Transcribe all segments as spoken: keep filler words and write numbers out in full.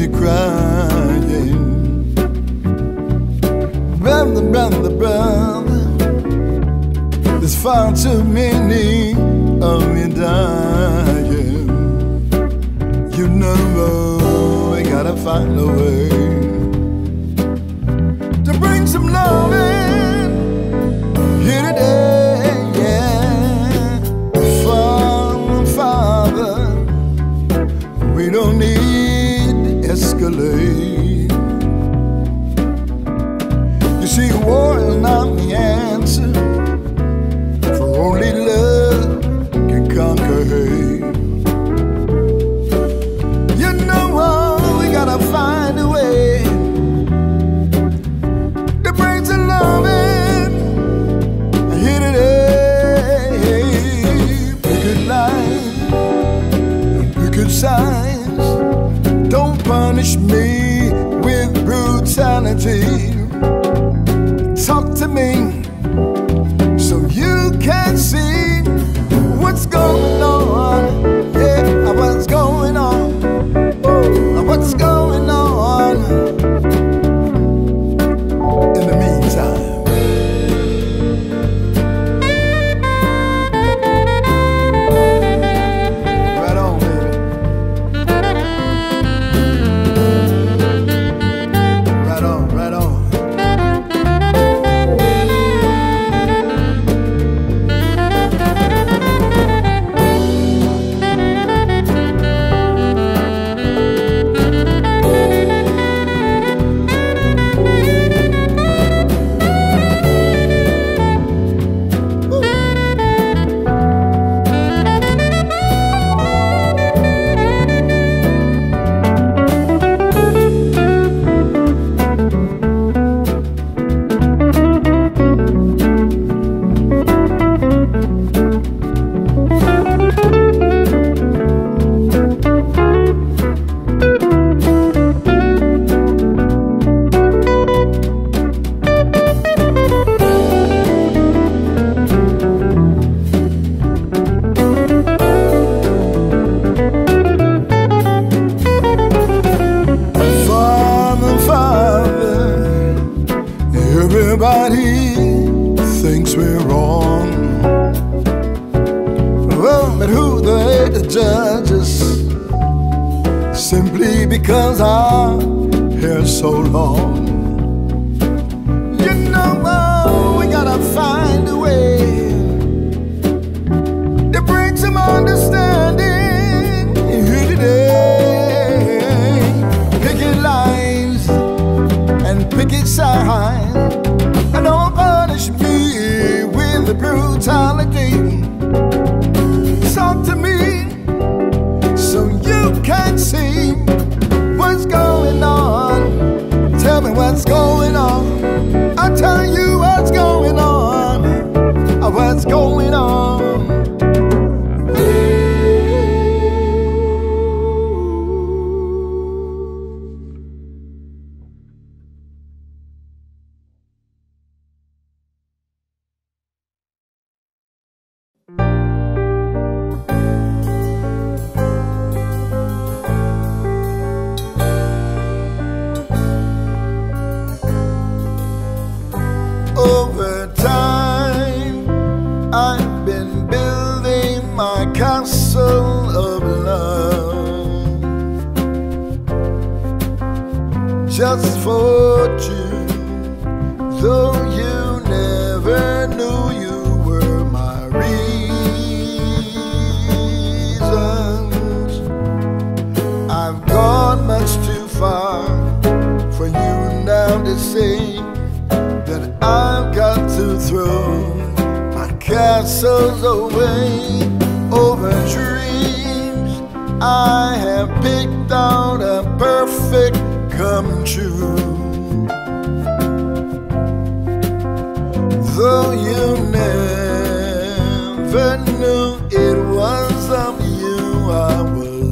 crying. Brother, brother, brother, there's far too many of me dying. You know we gotta find a way to bring some love in here today, yeah. From Father, we don't need to escalate. You see, war is not the answer, for only love can conquer hate. You know what, we gotta find a way to bring some love in here today. Picket lines, picket signs, don't punish me with brutality. Talk to me so you can see what's going on. Yeah, what's going on. Ooh, what's going on. In the meantime, right on, baby. Right on, right on. Everybody thinks we're wrong. Well, but who they to judge us? Simply because our hair's so long. You know, oh, we gotta find a way to bring some understanding here today. Picket lines and picket signs, and don't punish me with the brutality. Talk to me so you can see what's going on. Tell me what's going on. I'll tell you what's going on. What's going on. Over time, I've been building my castle of love just for you, though you never knew you were my reasons. I've gone much too far for you now to say that I've got to throw my castles away. Over dreams I have picked out a perfect come true. Though you never knew it was of you I was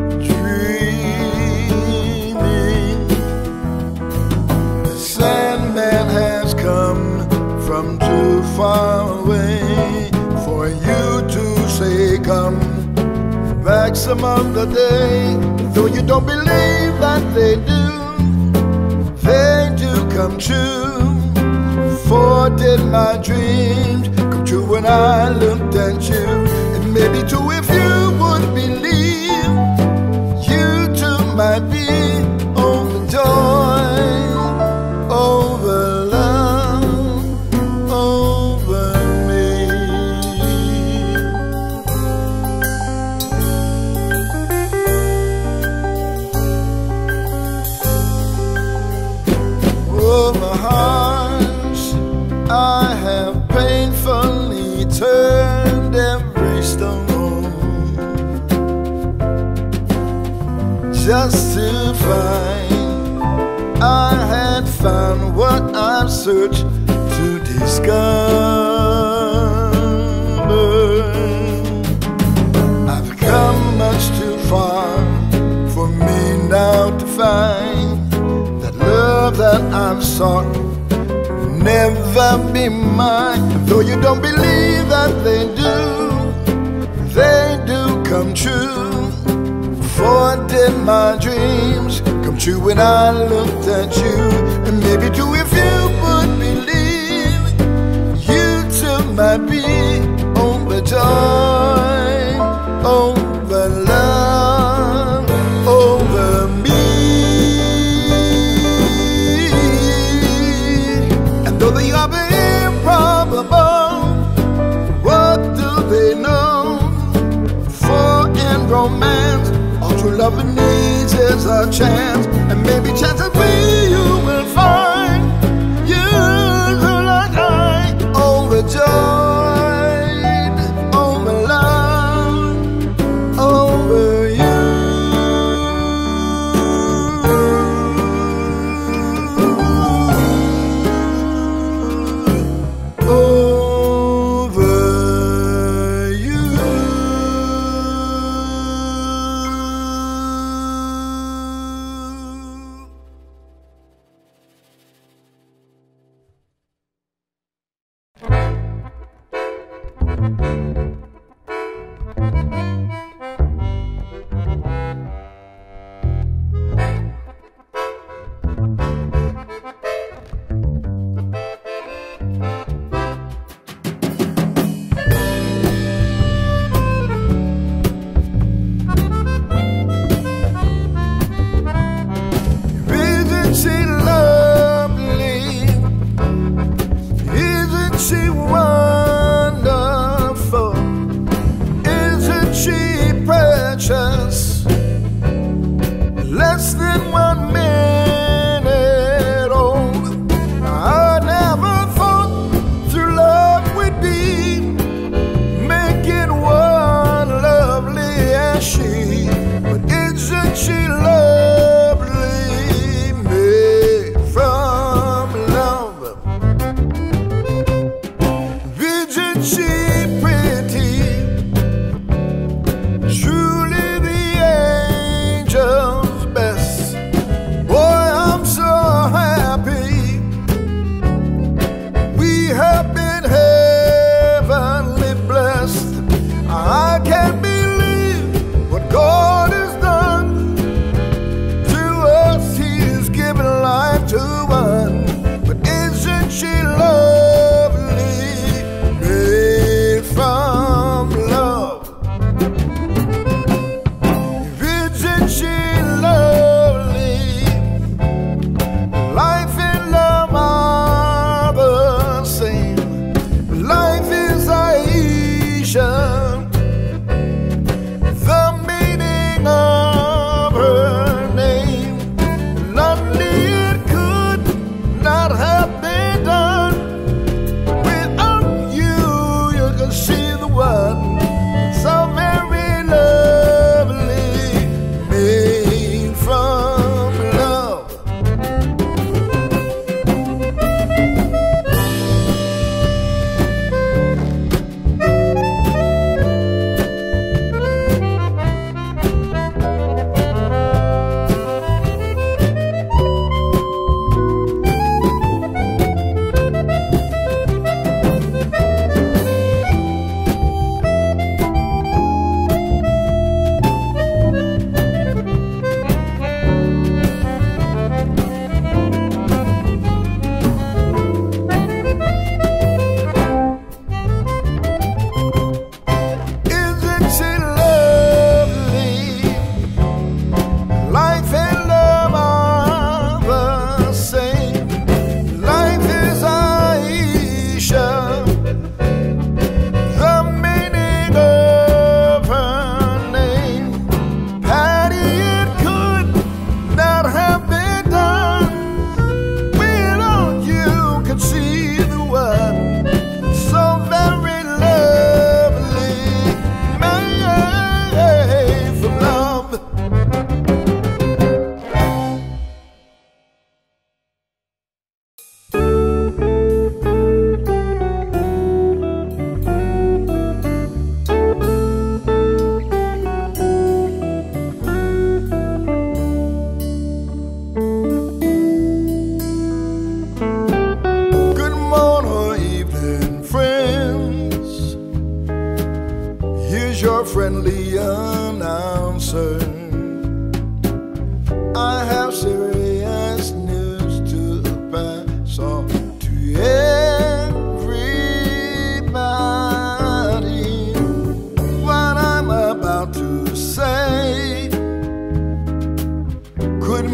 dreaming. The Sandman has come from too far away for you to say come back some other day. though you don't believe that they do, they do come true. For did my dreams come true when I looked at you? And maybe too, if you would believe, you too might be overjoyed over love, over me. Oh, my heart, I have painfully turned every stone just to find I had found what I've searched to discover. I've come much too far for me now to find that love that I've sought will never be mine. Though you don't believe that they do, they do come true. For did my dreams come true when I looked at you? And maybe too, if you would believe, you too might be overjoyed over love, over me. And though they are improbable, what do they know? For in romance, true love needs is a chance, and maybe chances we you will find you like I, overjoyed over love, over you. Over you. Less than one minute old, I never thought through love would be making one lovely as she. But isn't she lovely, made from love? Isn't she pretty, truly the angel? I can't believe what God has done.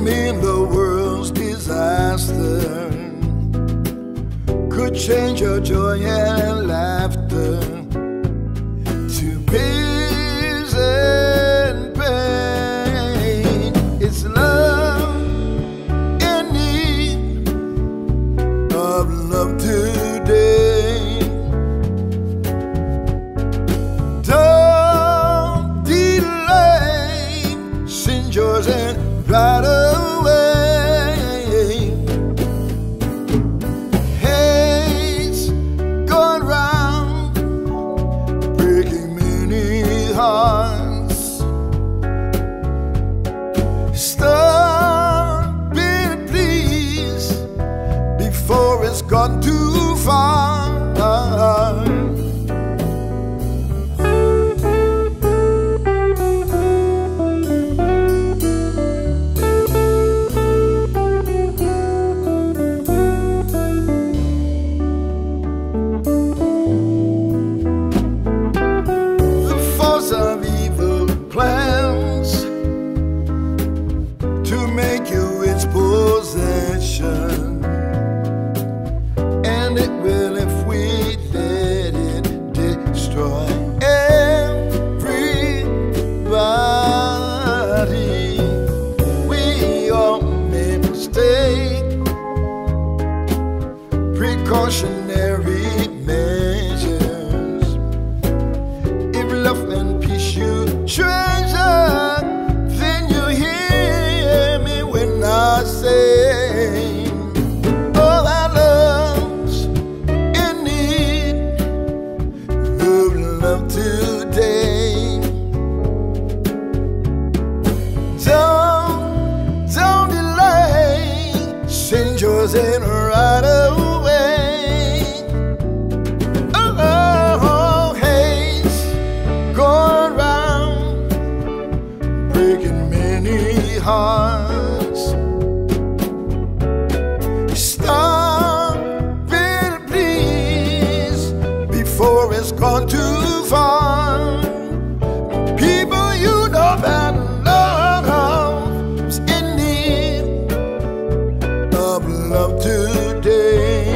mean the world's disaster could change your joy and laughter to peace and pain. It's love in need of love today. Don't delay, send yours in right away. Hate's gone round, breaking many hearts. Stop it, please, before it's gone too far. Of evil plans to make you its possession, and it will if we let it destroy everybody. We all make mistakes, precautionary measures. If love and peace you treasure, then you hear me when I say, oh, that love's in need of love today. Don't, don't delay, send yours in right away. Hearts. Stop it, please, before it's gone too far. People you know that love's in need of love today.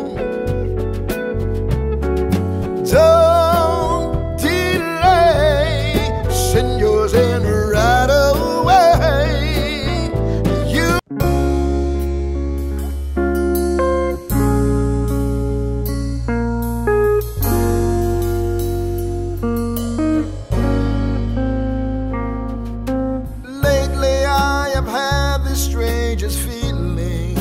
Don't delay, send yours in right away. Strangest feeling,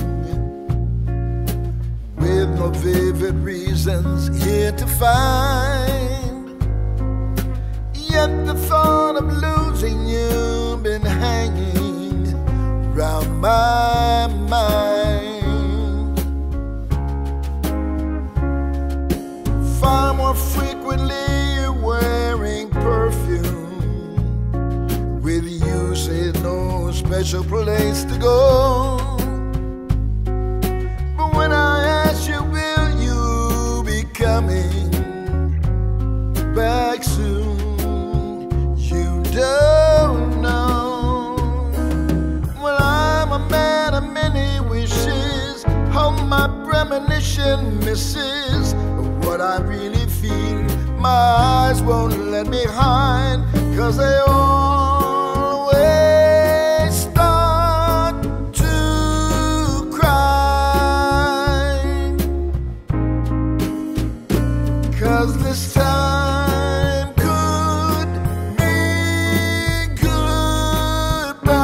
with no vivid reasons here to find. Yet the thought of losing you been hanging round my mind. Far more frequently you're wearing perfume, with you say no special place to go. But when I ask you, will you be coming back soon, you don't know. Well, I'm a man of many wishes, how my premonition misses what I really feel. My eyes won't let me hide, 'cause they always this time could be goodbye.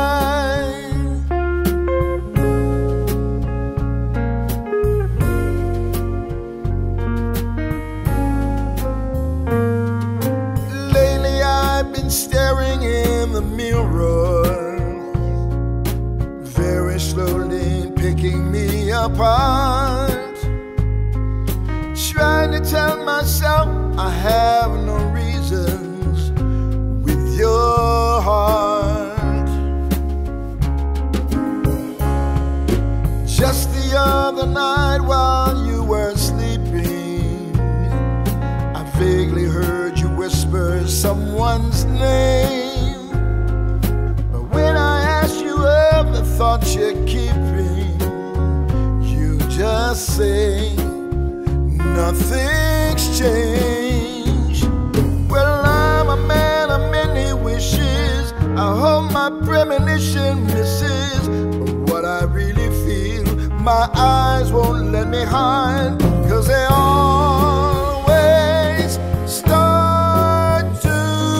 Lately I've been staring in the mirror, very slowly picking me apart, trying to tell myself I have no reasons with your heart. Just the other night while you were sleeping, I vaguely heard you whisper someone's name. But when I asked you of the thoughts you're keeping, you just say nothing's changed. Well, I'm a man of many wishes. I hope my premonition misses. But what I really feel, my eyes won't let me hide, 'cause they always start to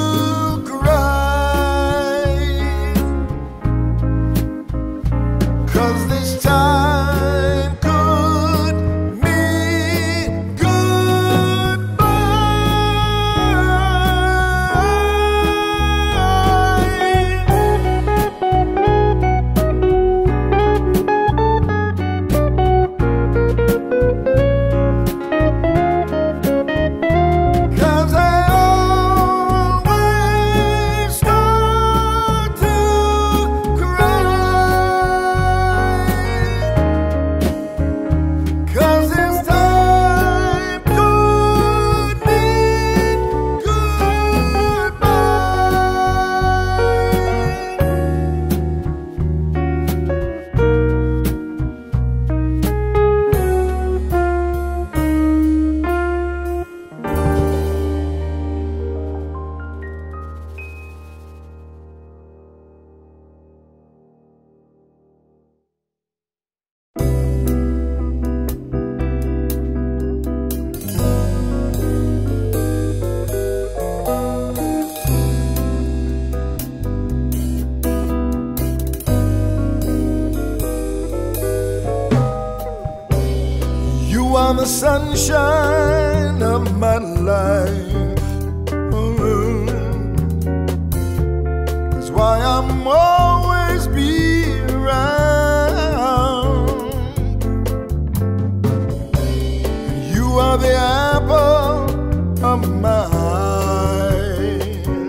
cry. 'Cause this time could mean goodbye. You are the sunshine of my life. That's why I'm always be around. You are the apple of my eye.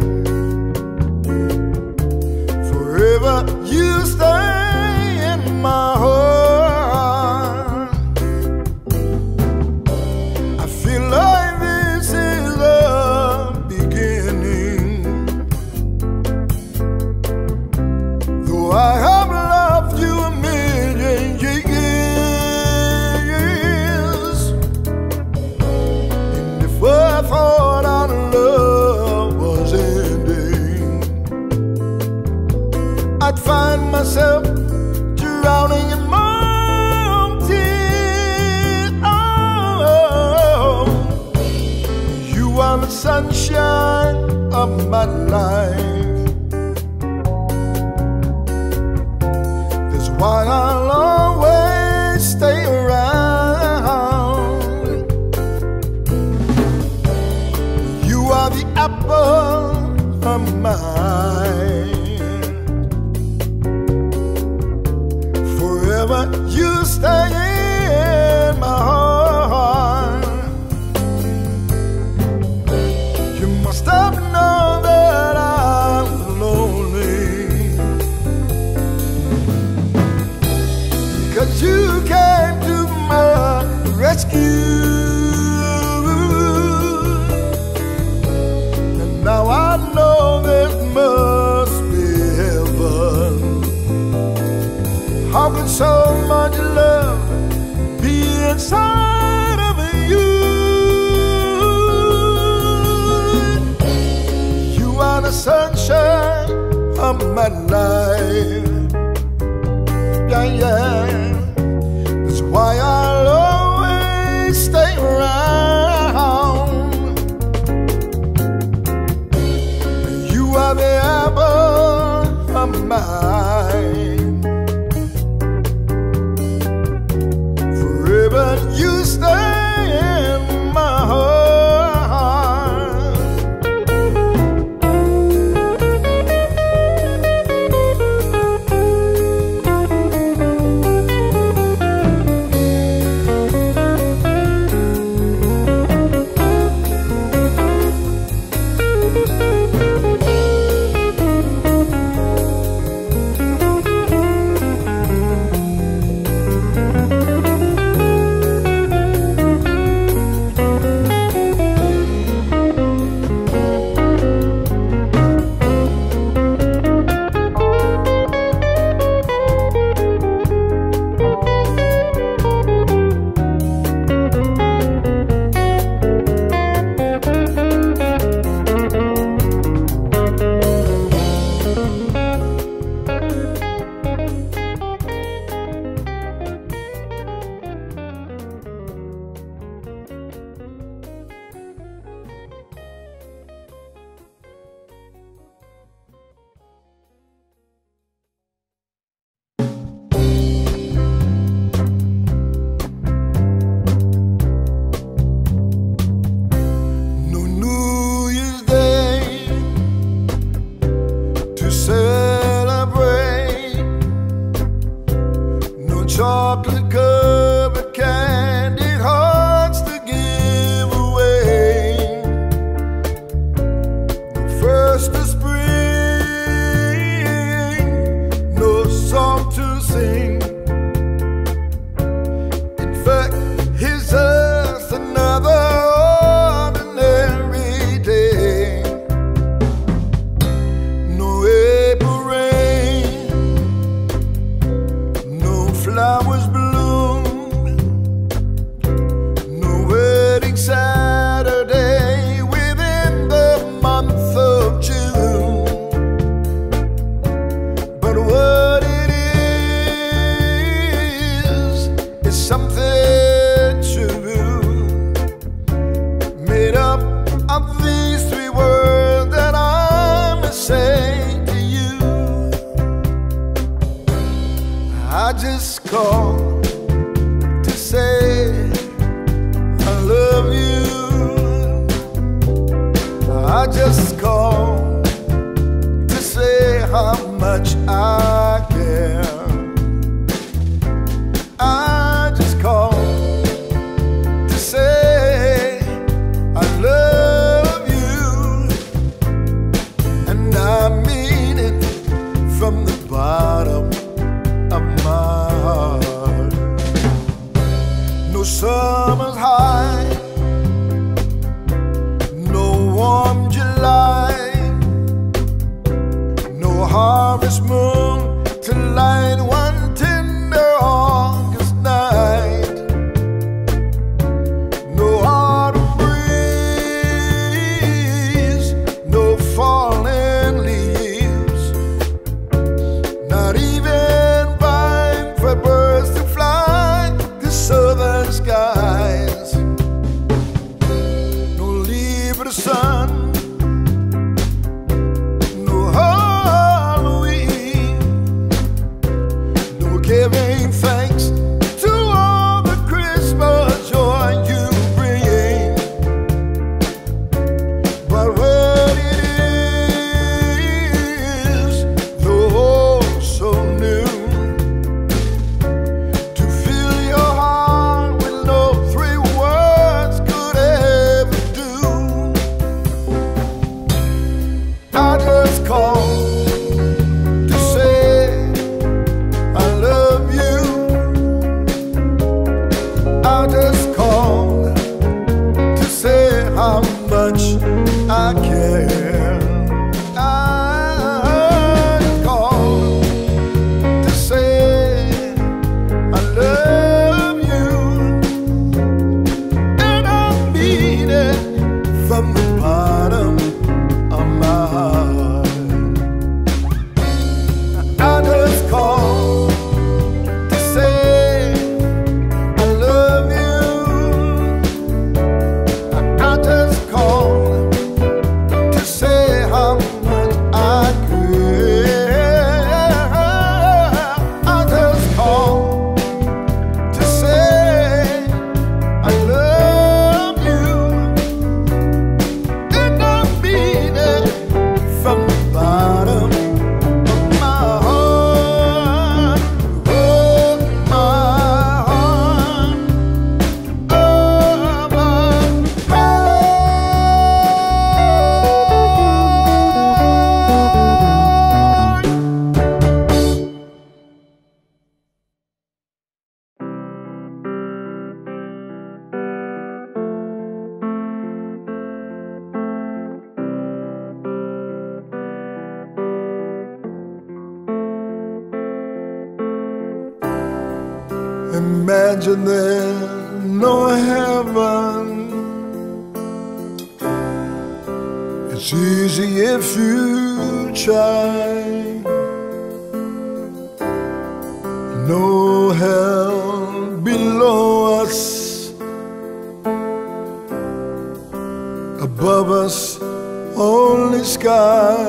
Forever you stay in my heart. I have loved you a million years, and if I thought our love was ending, I'd find myself drowning in my own tears. Oh, you are the sunshine of my life. Why I'll always stay around. You are the apple of my eye. Forever you stay in my heart. You must have known that I'm lonely, 'cause you came to my rescue. And now I know there must be heaven. How could so much love be inside of you? You are the sunshine of my life. Yeah, yeah. That's why I'll always stay around. You are the apple of my eye. Forever you stay in my heart. sing. In fact, he's just another ordinary day. No April rain, no flowers bloom, no wedding Saturday within the month of June. But what it is, is something true, made up of these three words that I'm saying to you. I just called to say I love you. I just called to say how much I care. I just called to say I love you, and I mean it from the bottom of my heart. No summer's high, no warm July, no harvest moon to light one tender August night, no autumn breeze, no falling leaves, not even time for birds to fly to southern skies, no leave of the sun, no Halloween, no giving thanks to all the Christmas joy you bring. But what it is, though so new, to fill your heart with no three words could ever do. I just called to say I love you. I just called to say how much I care. I called to say I love you, and I mean it from the bottom of my heart. I just called to say I love you. I just called to say how much I care. I just called to say I love you, and I mean it from the bottom of my heart. Oh, my heart. Oh, my heart. Imagine there's no heaven. It's easy if you try. No hell below us, above us only sky.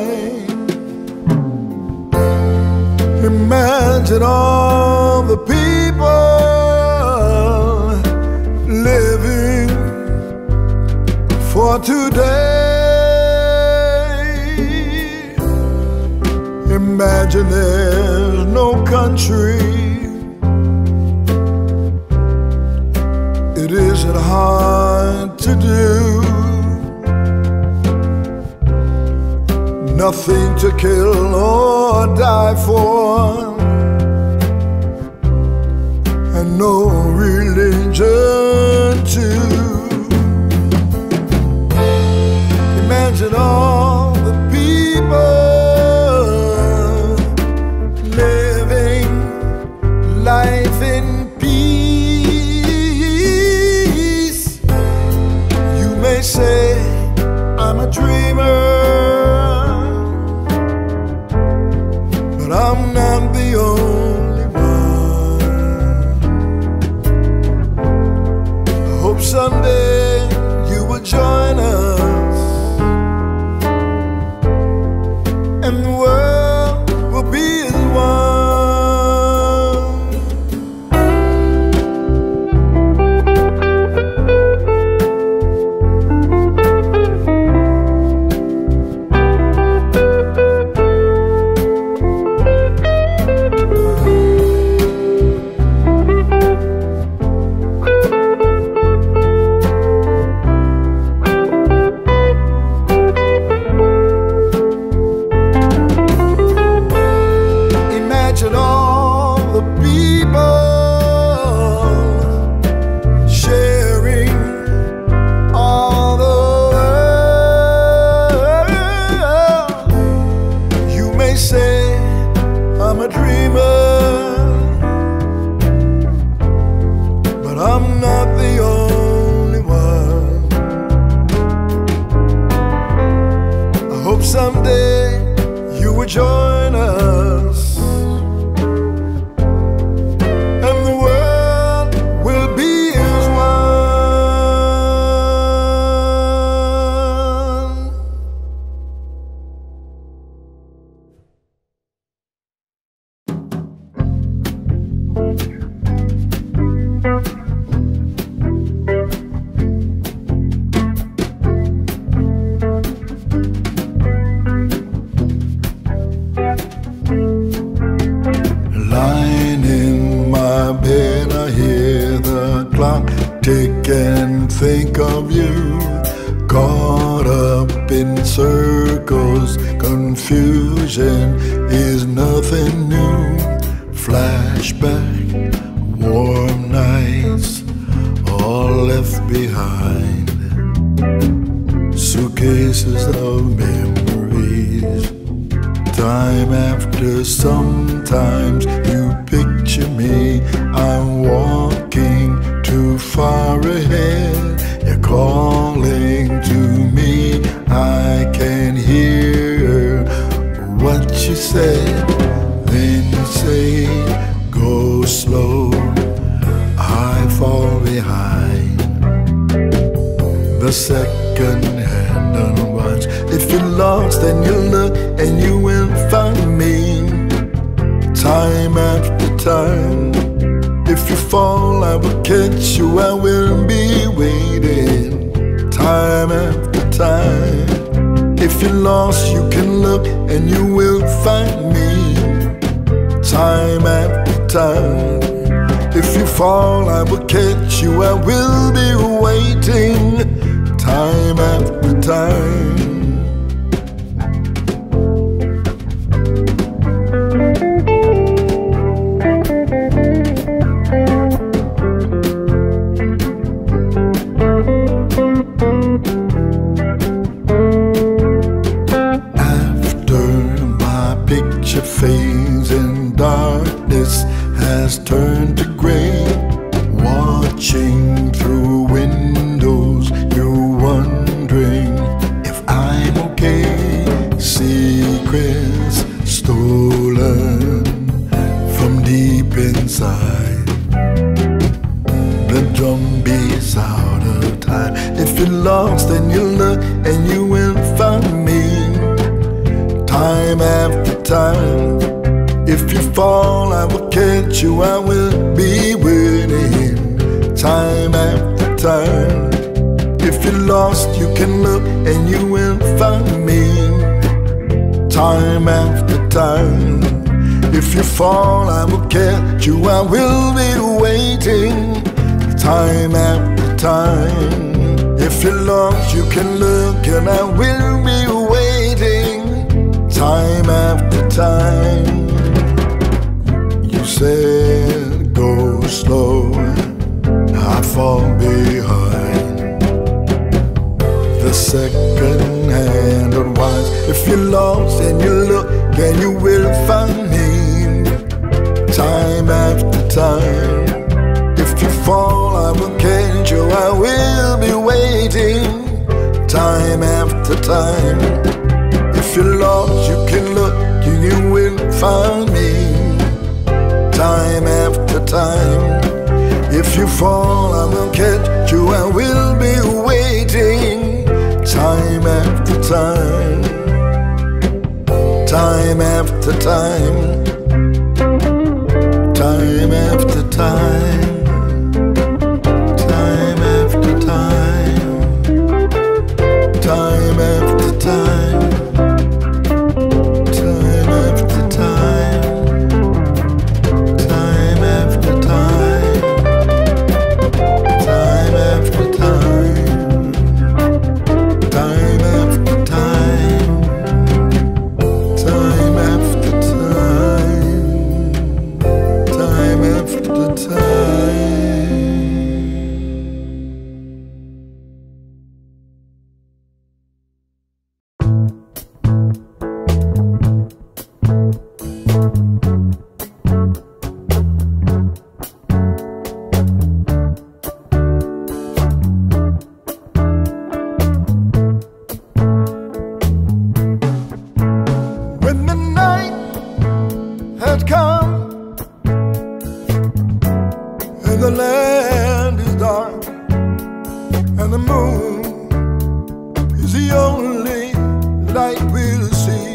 Imagine all the people living for today. Imagine there's no country. It isn't hard to do. Nothing to kill or die for. not the only one. I hope someday you will join us, and the world will be as one. Someday you will join us, and the world will be as one. Tick and think of you, caught up in circles. Confusion is nothing new. Flashback, warm nights, all left behind. Suitcases of memories. Time after sometimes you picture me. I'm walking too far ahead. You're calling to me. I can hear what you said. Then you say, go slow. I fall behind. The second hand unwatched. If you're lost, then you look and you will find me. Time after time. If you fall, I will catch you, I will be waiting. Time after time. If you're lost, you can look and you will find me. Time after time. If you fall, I will catch you, I will be waiting. Time after time. Fades and darkness has turned to gray. Watching through windows, you're wondering if I'm okay. Secrets stolen from deep inside. The drum beats out of time. If you're lost, then you look and you will find me. Time after time. If you fall, I will catch you, I will be waiting. Time after time. If you're lost, you can look and you will find me. Time after time. If you fall, I will catch you, I will be waiting. Time after time. If you're lost, you can look and I will be waiting. Time after time. You said go slow, I fall behind. The second hand advice. If you're lost and you look, then you will find me. Time after time. If you fall, I will catch you, I will be waiting. Time after time. If you're lost, you can look, you you will find me time after time. If you fall, I will catch you. I will be waiting time after time, time after time, time after time, time after time, time after time, time after time, time after time, time after time, time after time, time after time, time after time. When the night has come and the land is dark and the moon is the only light we'll see,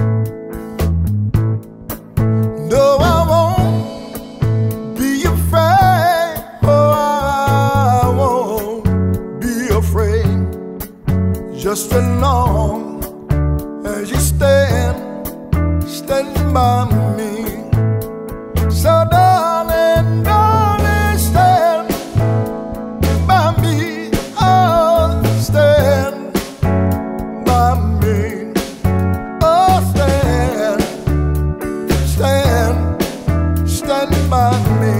no, I won't be afraid. Oh, I won't be afraid, just as long as you stand, stand by me. So darling, darling, stand by me. Oh, stand by me. Oh, stand, stand, stand by me.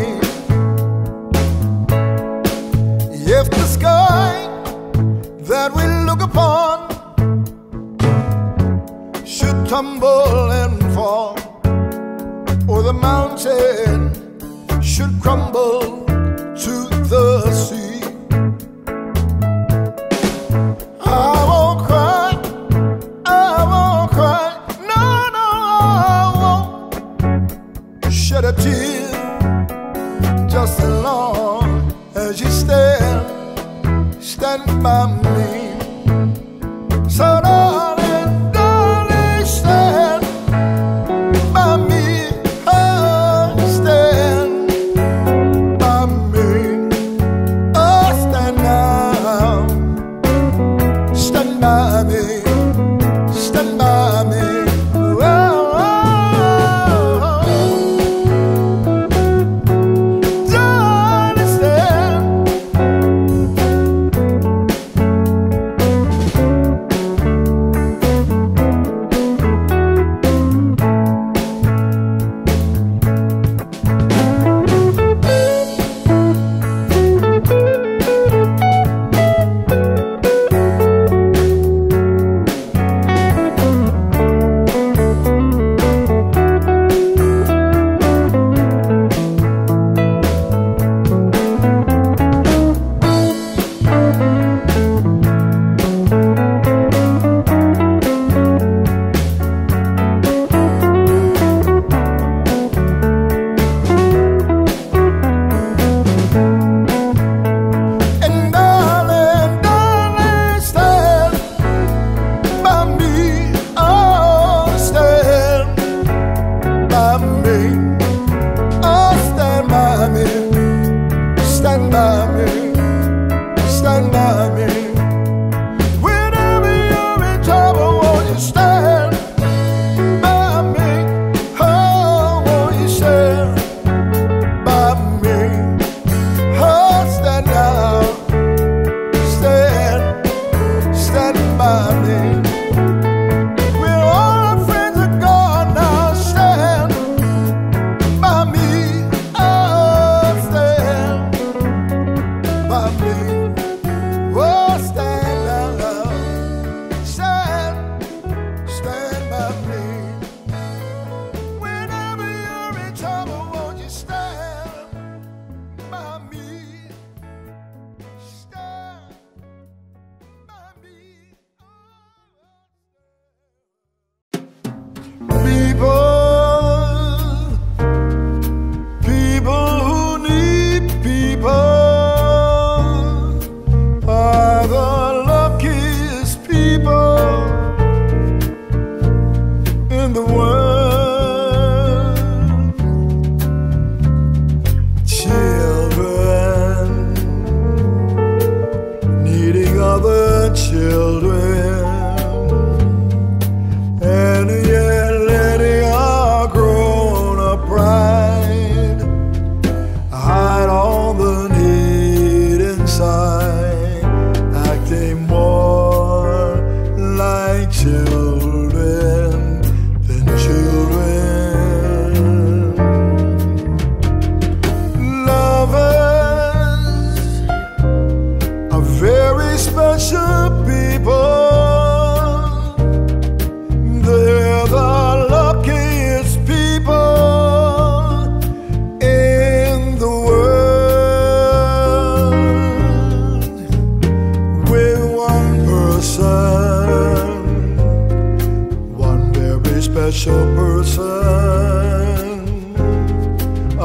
If the sky that we look upon should tumble and fall, or the mountain should crumble to the sea, I won't cry, I won't cry, no, no, I won't shed a tear, just as long as you stand, stand by me. So darling, darling, stand by me. Oh, stand by me. Oh, stand now. Stand by me. Stand by me. Oh, oh, oh. Darling, stand.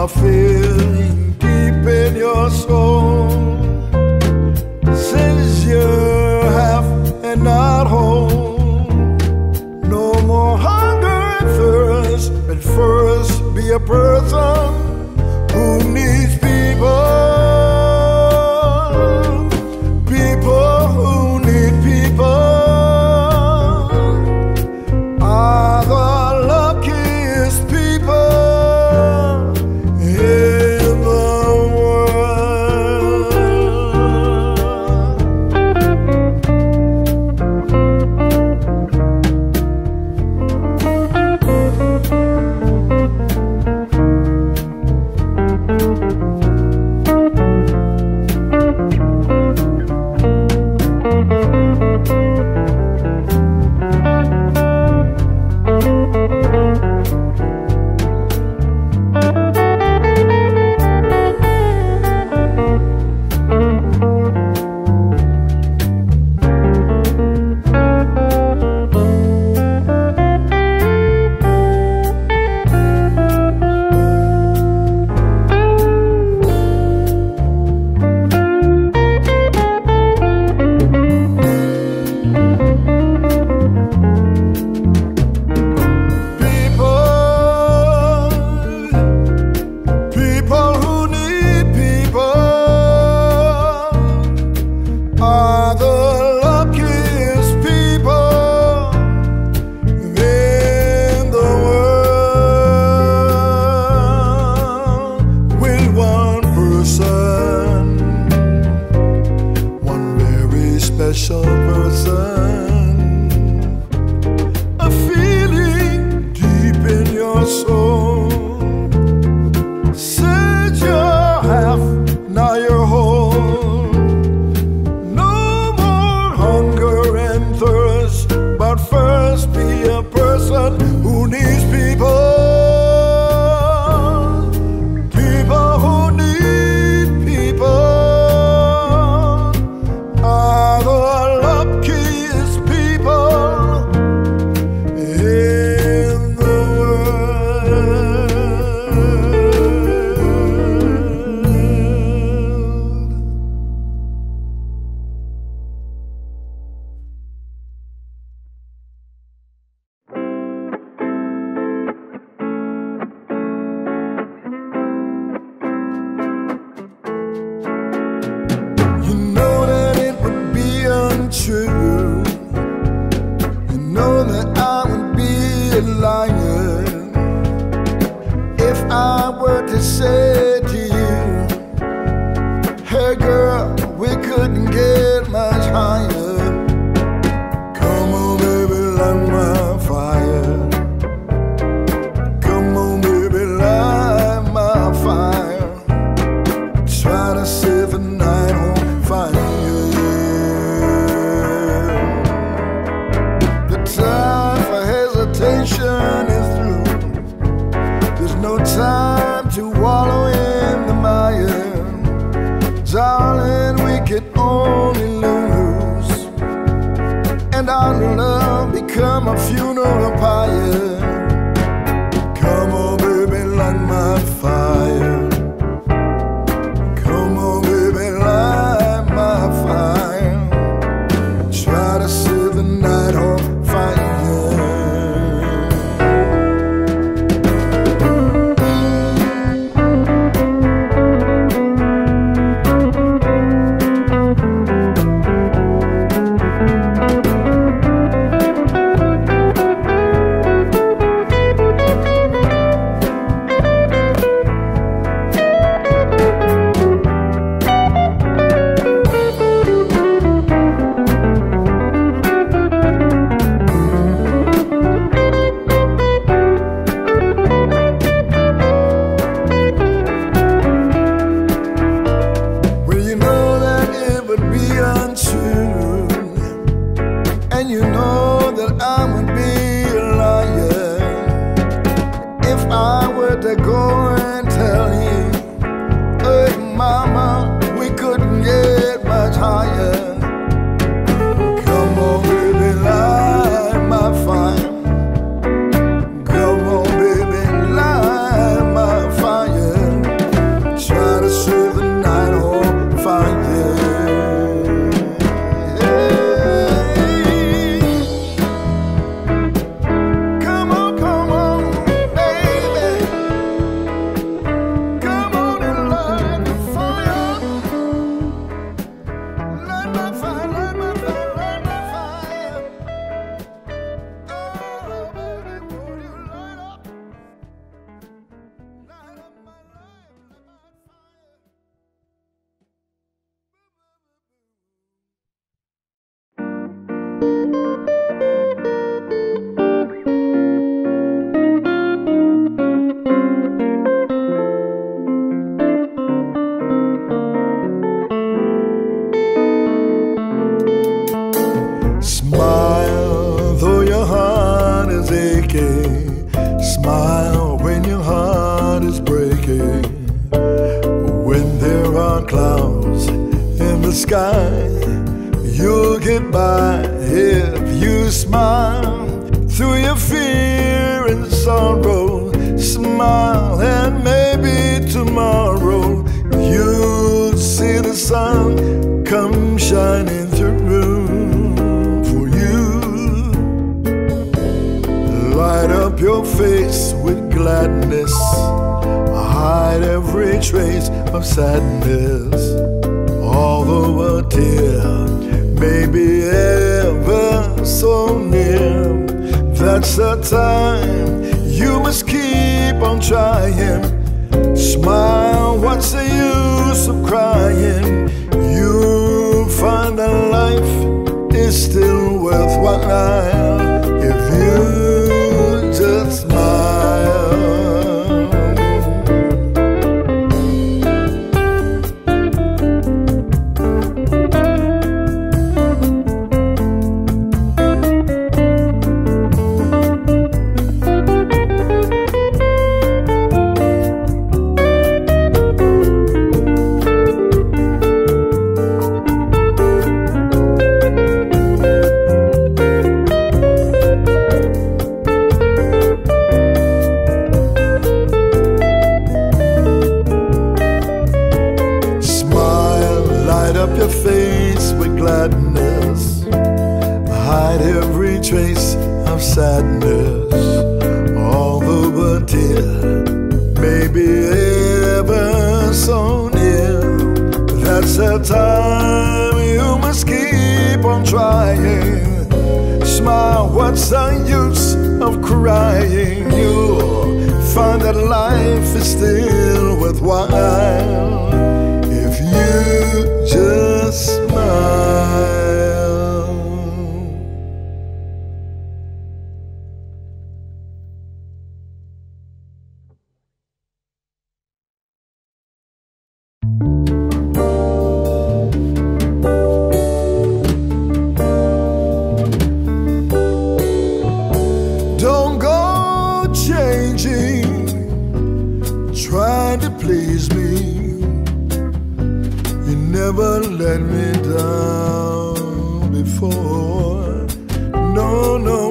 a feeling deep in your soul says you're half and not whole. No more hunger and thirst, but first be a person who needs people. People who need people are the luckiest people in the world. Special person, a feeling deep in your soul said you're half, now you're whole. No more hunger and thirst, but first be a person who needs people. People who need people are the luckiest people in the world. You know that it would be untrue. You know that I would be a liar if I were to say to you, hey girl, we couldn't get much higher. Come on baby, light my fire. Come on baby, light my fire. Try to set the night on fire. The time for hesitation is through. There's no time to wallow in the mire. Darling, we could only lose, and our love become a funeral pyre. Come on baby, light my fire. Come on baby, light my fire. Try to set the night on fire. breaking, when there are clouds in the sky, you'll get by if you smile. Through your fear and sorrow, smile, and maybe tomorrow you'll see the sun come shining through for you. Light up your face with gladness, hide every trace of sadness. Although a tear may be ever so near, that's the time you must keep on trying. Smile, what's the use of crying? You'll find that life is still worthwhile if you just smile. Hide every trace of sadness. Although a tear may be ever so near, that's the time you must keep on trying. Smile, what's the use of crying? You'll find that life is still worthwhile if you just smile. Trying to please me, you never let me down before. No, no,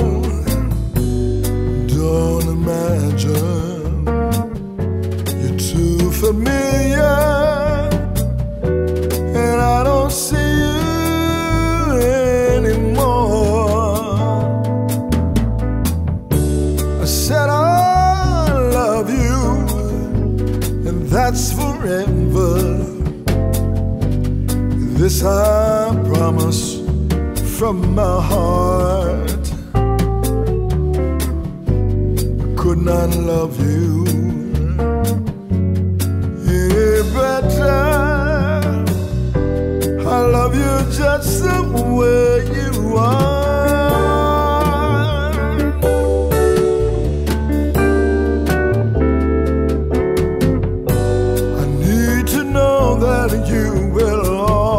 don't imagine, you're too familiar, and I don't see you anymore. I said I love you, and that's forever. This I promise from my heart. I could not love you any better. I love you just the way you are. You will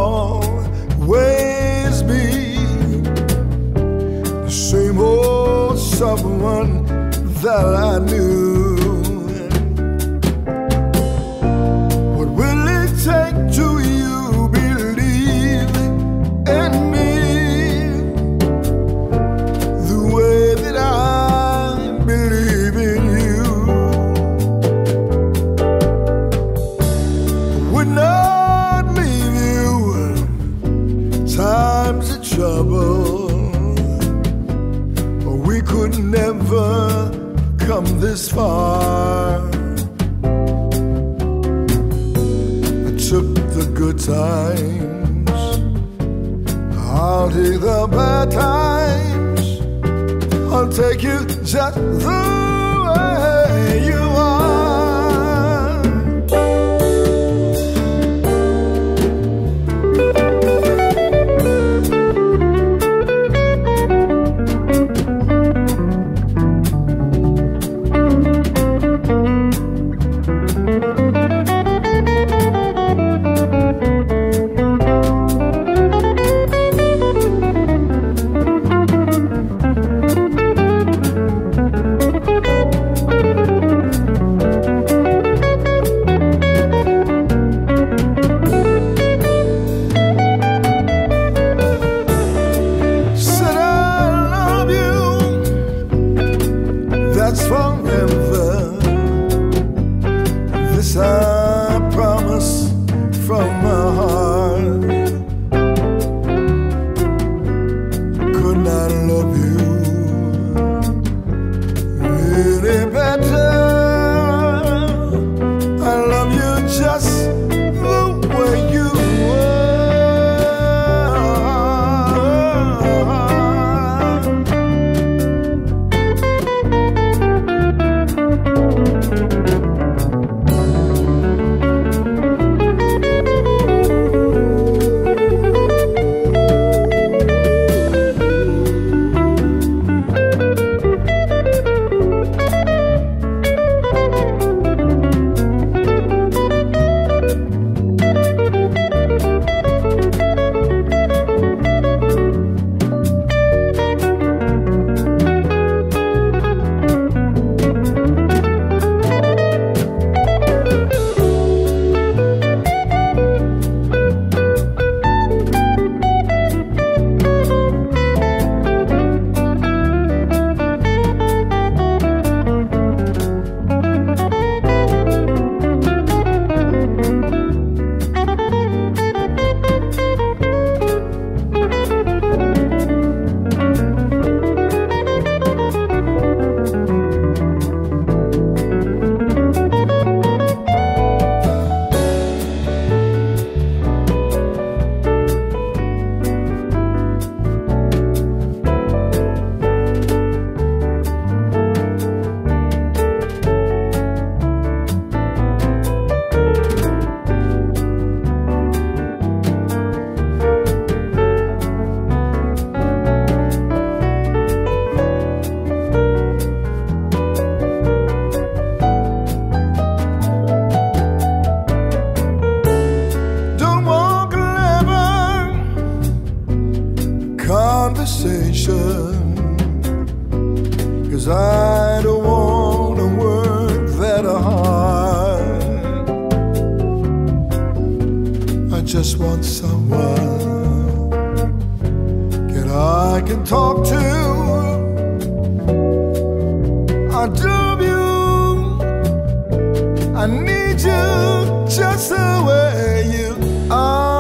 always be the same old someone that I knew. What will it take to you believe in me the way that I believe in you? Would not times of trouble, we could never come this far. I took the good times, I'll take the bad times. I'll take you just the way you are. Yes, I promise from my heart, could not love you really better. I love you just the way you conversation, 'cause I don't want to work that hard. I just want someone that I can talk to. I love you, I need you just the way you are.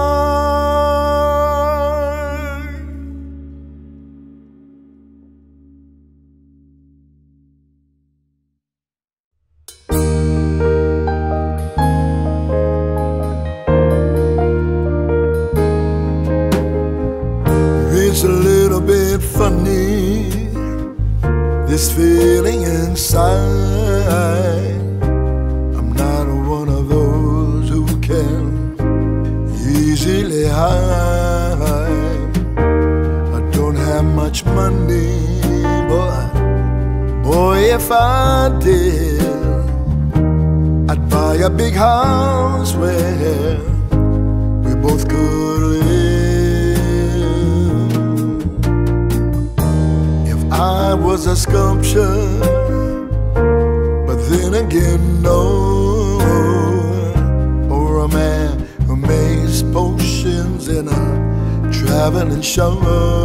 It's a little bit funny, this feeling inside. I'm not one of those who can easily hide. I don't have much money, but boy, if I did, I'd buy a big house where we both could live. I was a sculpture, but then again, no. Or a man who makes potions in a traveling show.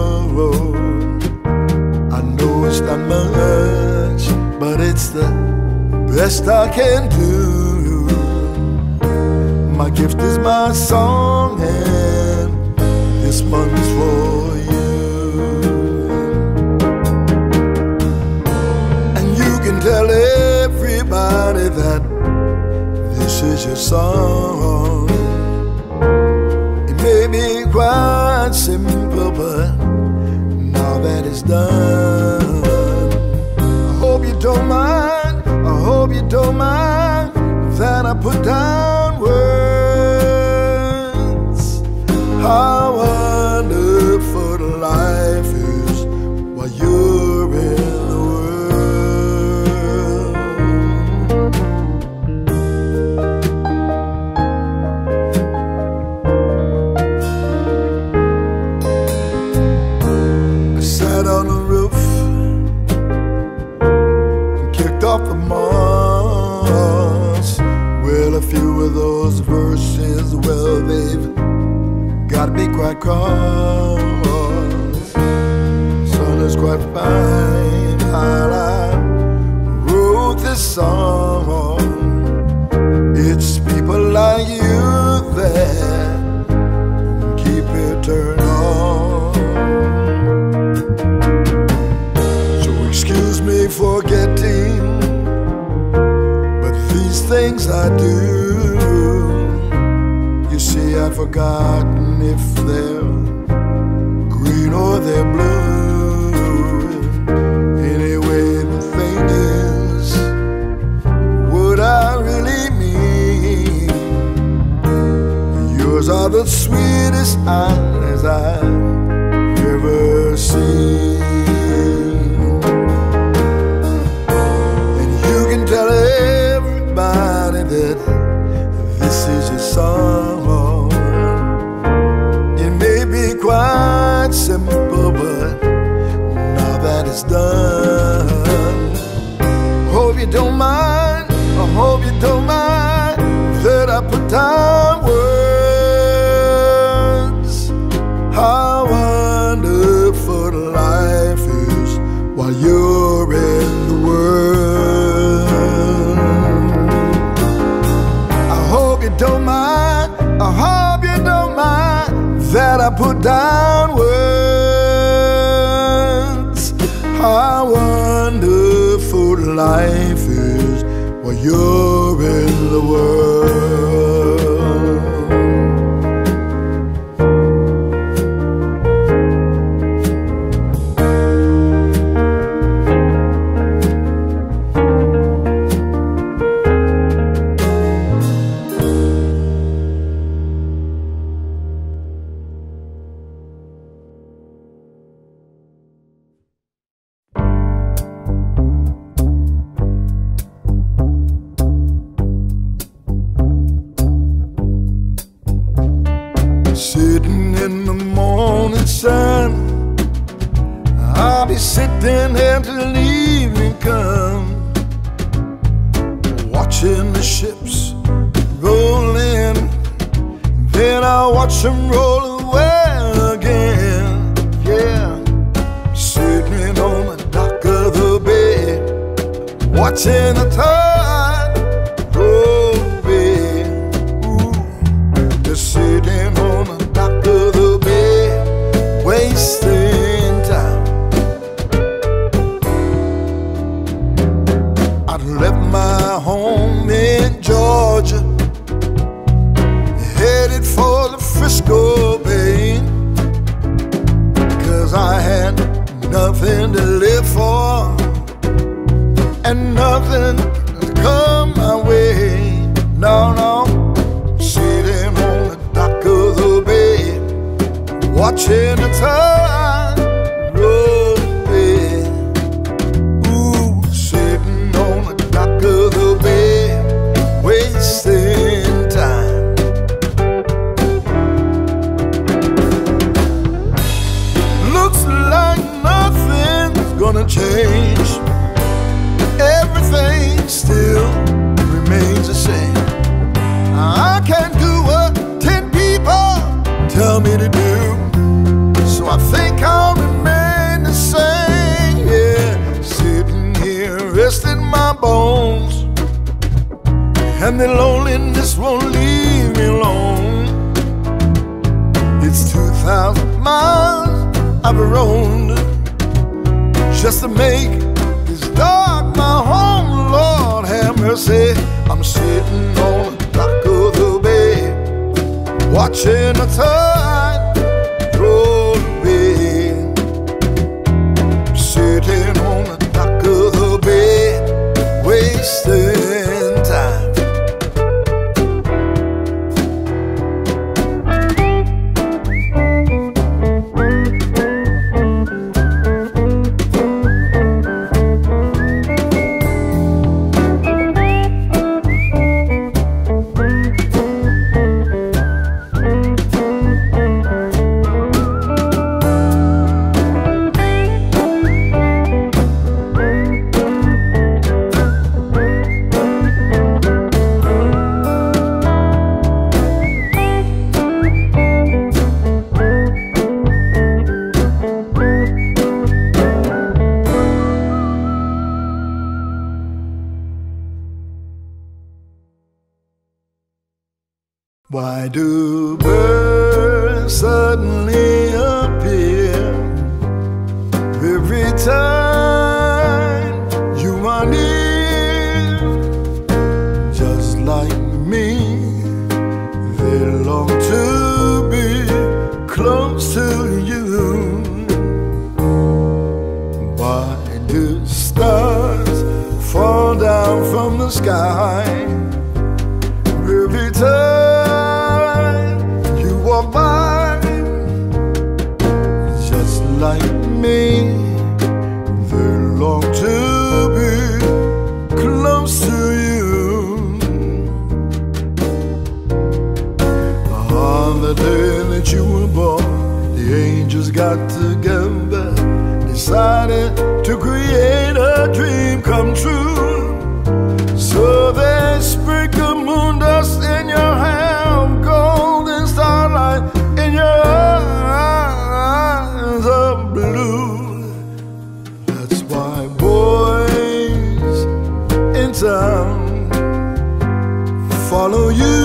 I know it's not much, but it's the best I can do. My gift is my song, and this one's for you. Tell everybody that this is your song. It may be quite simple, but now that it's done, I hope you don't mind, I hope you don't mind that I put down words. How wonderful life is while you're in the world. On the roof, kicked off the moss. Well, a few of those verses, well, they've got me quite cross. Sun is quite fine while I wrote this song. It's people like you that keep it turned on. So excuse me for getting, but these things I do, you see, I've forgotten if they're green or they're blue. Anyway, the thing is, what I really mean, yours are the sweetest eyes I've ever seen. And you can tell everybody that this is your song. It may be quite simple, but now that it's done, hope you don't mind, I hope you don't mind that I put down words. How wonderful life is while you're in the world. I hope you don't mind, I hope you don't mind that I put down words. How wonderful life is while you're in the world. Sitting in the morning sun, I'll be sitting here till evening come, watching the ships roll in, then I'll watch them roll away again. Yeah, sitting on the dock of the bay, watching the tide roll away. Ooh, just sitting on the dock of the bay, wasting time. I left my home in Georgia, headed for the Frisco Bay, 'cause I had nothing to live for and nothing to come my way. No, no, sitting on the dock of the bay, watching the tide roll away. Ooh, sitting on the dock of the bay, wasting time. Looks like nothing's gonna change. Everything still remains the same. I can't do what ten people tell me to do, so I think I'll remain the same. Yeah, sitting here resting my bones, and the loneliness won't leave me alone. It's two thousand miles I've roamed just to make this dark my home. Lord have mercy, I'm sitting on the dock of the bay, watching the tide roll away. Sitting on the dock of the bay, wasting time. Why do birds suddenly appear every time you are near? Just like me, they long to be close to you. Why do stars fall down from the sky every time you walk by? Just like me, they long to be close to you. On the day that you were born, the angels got together, decided to create a dream come true. So they sprinkle moon dust in your hair, golden starlight in your eyes of blue. That's why boys in town follow you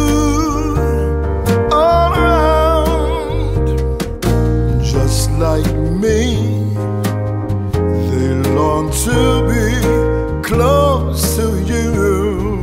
all around. Just like me, they long to be close to you.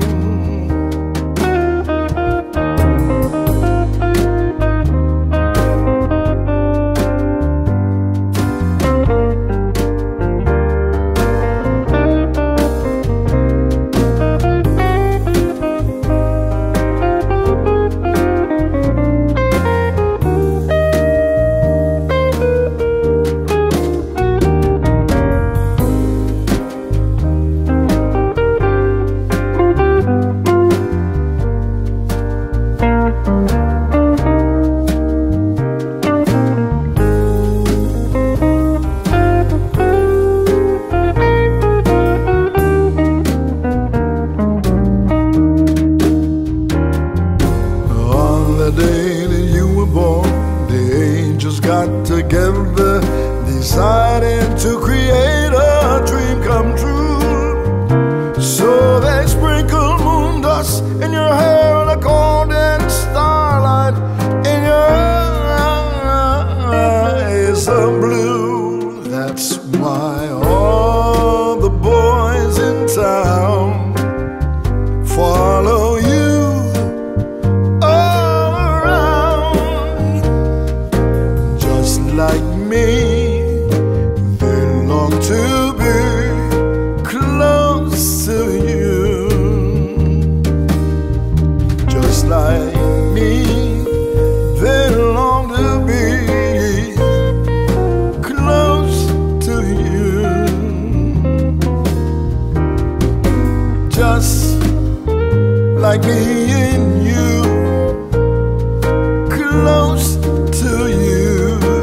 Together, deciding to create a dream come true. So they sprinkle moon dust in your hair and a golden starlight in your eyes of blue. That's why all the boys in town follow you all around. Just like me, they long to be close to you. Just like me, they long to be close to you. Just like me and you, close to you.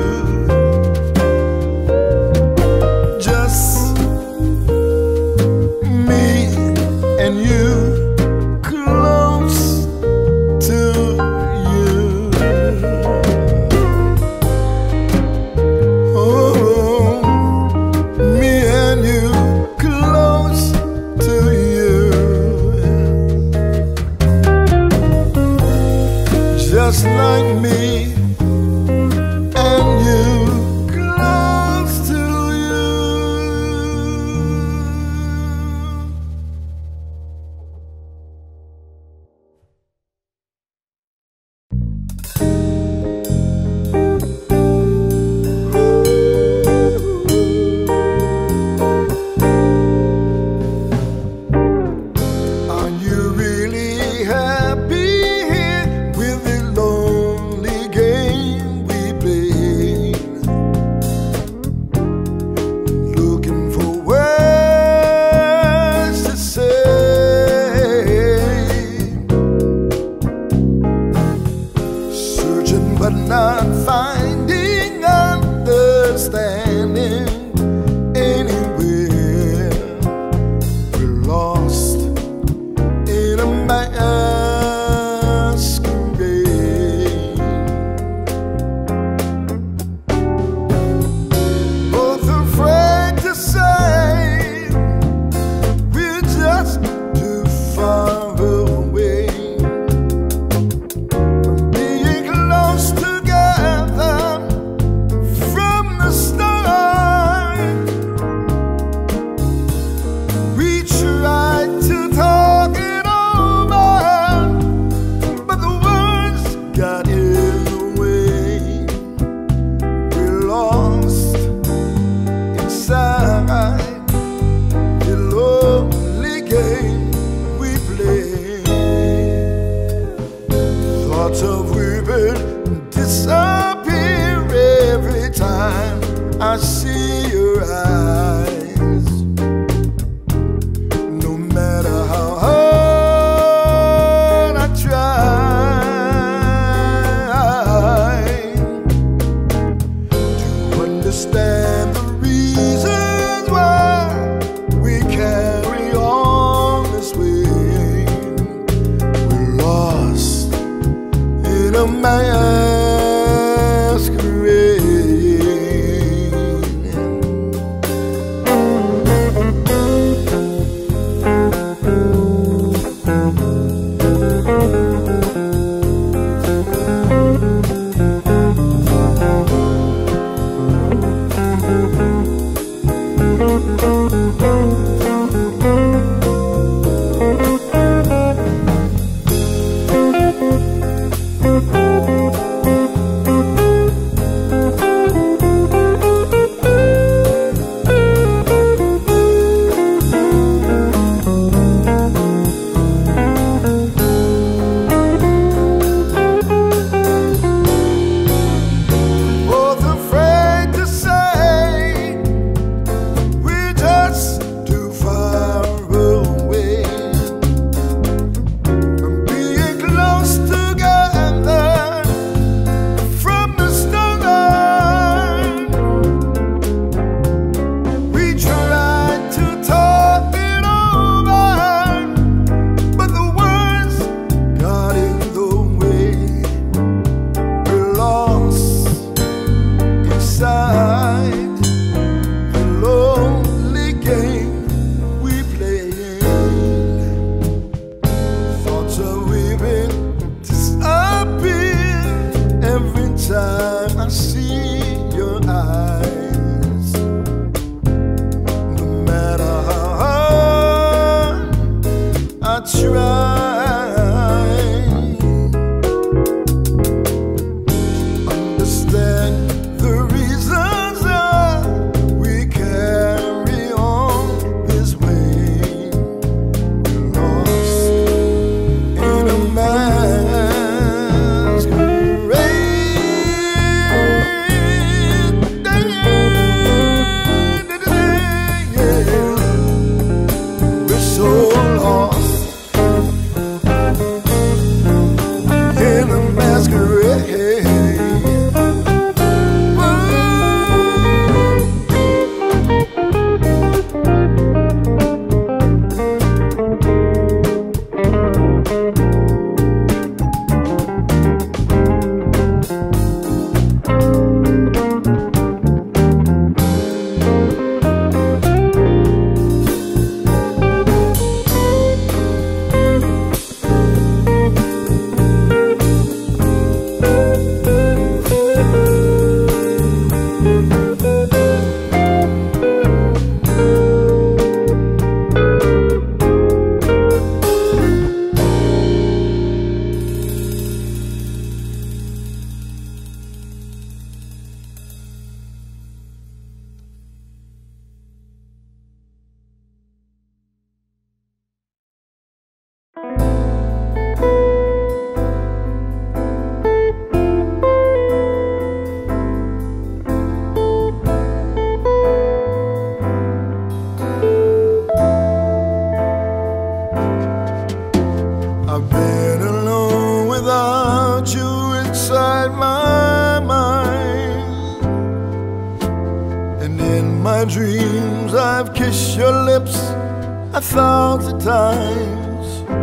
Just like me and you, close to you. Are you really happy with the lonely game? thoughts of weeping disappear every time I see your eyes. No matter how hard I try to understand the reasons why we carry on this way, we're lost in a masquerade. Time I see your eyes, no matter how hard I try to understand the reasons why we carry on this way, we're lost in a masquerade. I've been alone without you inside my mind, and in my dreams I've kissed your lips a thousand times.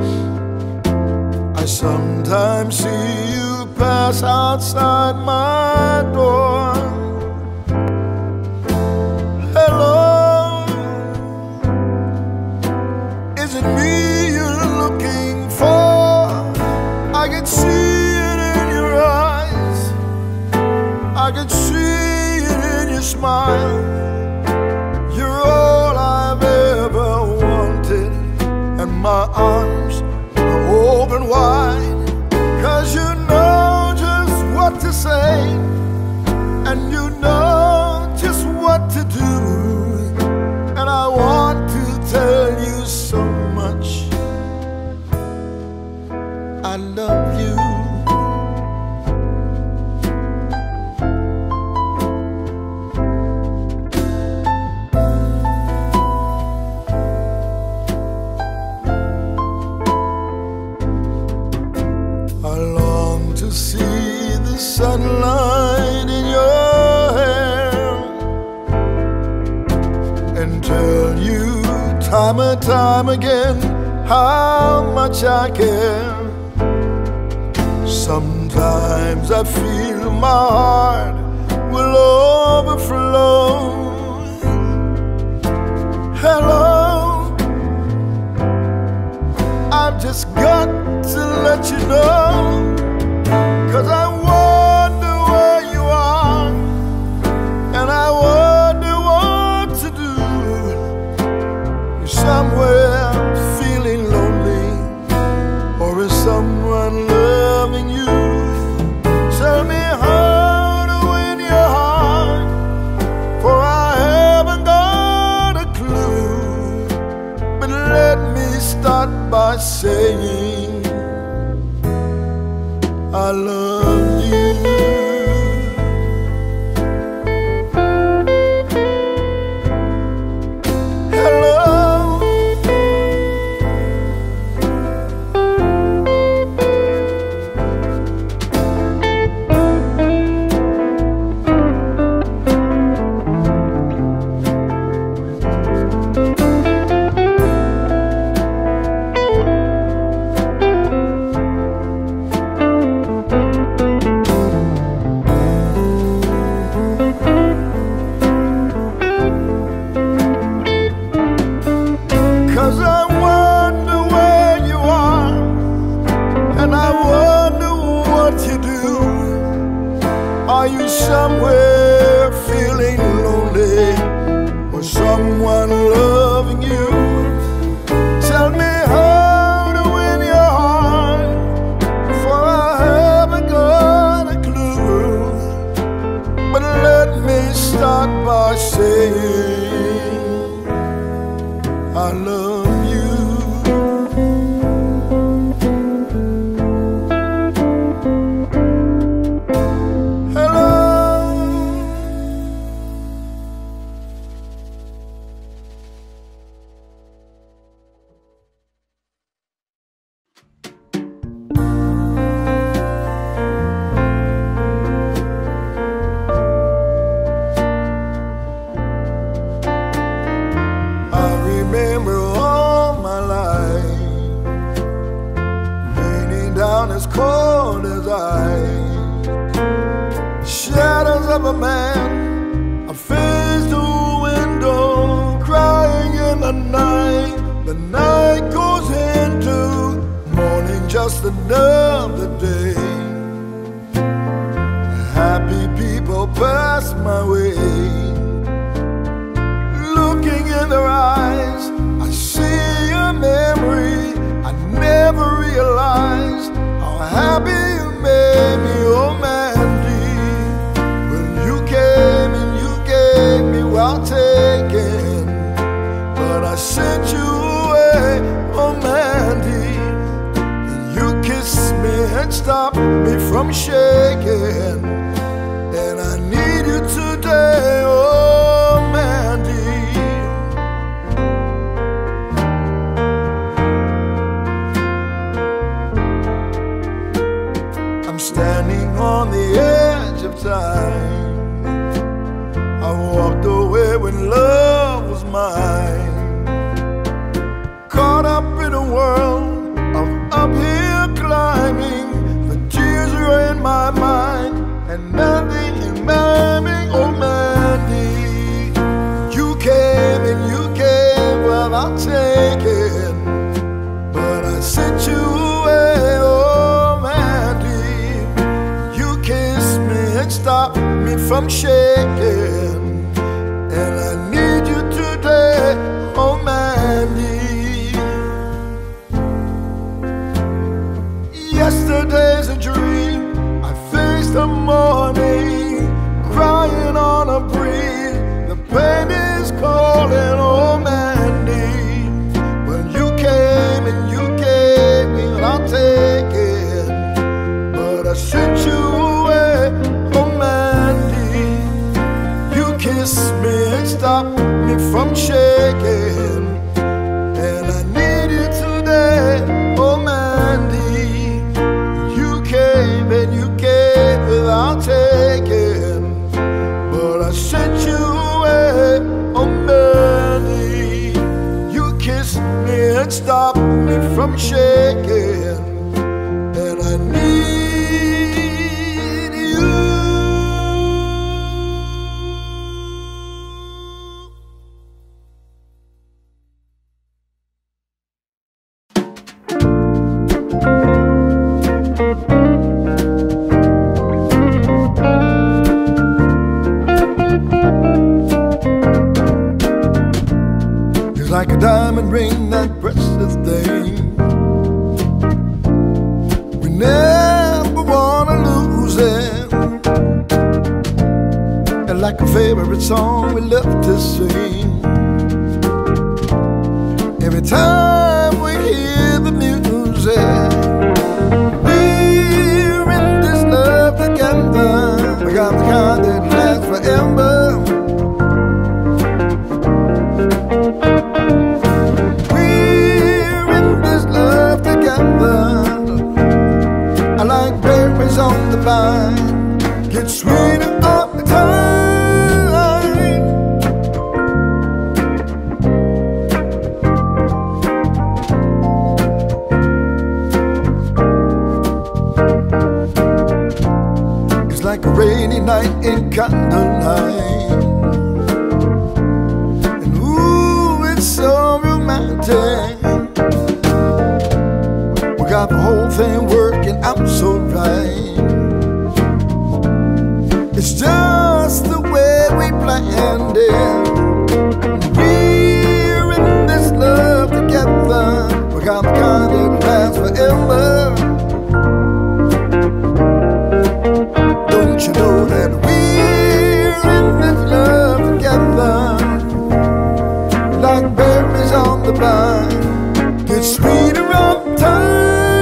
I sometimes see you pass outside my door. Hello, is it me you're looking for? I can see it in your eyes, I can see it in your smile. You're all I've ever wanted, and my arms are open wide, 'cause you know just what to say, and you know just what to do. And I want to tell you so much I love you. see the sunlight in your hair and tell you time and time again how much I care. Sometimes I feel my heart will overflow. Hello, I've just got to let you know, 'cause I wonder where you are, and I wonder what to do. You're somewhere feeling lonely, or is someone loving you? Tell me how to win your heart, for I haven't got a clue. But let me start by saying I love you. Are you somewhere feeling lonely, or someone loving you? Tell me how to win your heart, for I haven't got a clue. But let me start by saying I love you. As cold as ice, shadows of a man, I face the window, crying in the night. The night goes into morning, just another day. Happy people pass my way, looking in their eyes, I see a memory I never realized. Happy you made me, oh Mandy, when you came and you gave me well taken, but I sent you away, oh Mandy, and you kissed me and stopped me from shaking, and I need you today, oh Mandy. I'm standing on the edge of time. I walked away when love was mine, caught up in a world of uphill climbing. The tears are in my mind and nothing in my oh Mandy. You came and you gave without taking, but I sent you away, oh Mandy. Stop me from shaking, and I need you today, oh Mandy. Yesterday's a dream, I face the morning, crying on a breeze. The pain is calling, oh Mandy. When you came and you gave me what I'll take it, but I sent you away, oh Mandy. You kissed me and stopped me from shaking, and I need you today, oh Mandy. You came and you like a favorite song we love to sing. Every time we hear the music, we're in this love together. We got the kind that lasts forever. We're in this love together. I like berries on the vine, get sweeter all the time. It's like a rainy night in candlelight, and ooh, it's so romantic. We got the whole thing working out so right. It's just the way we planned it. We're in this love together. We got the kind that lasts forever. Don't you know that we're in this love together? Like berries on the vine, get sweeter all the time.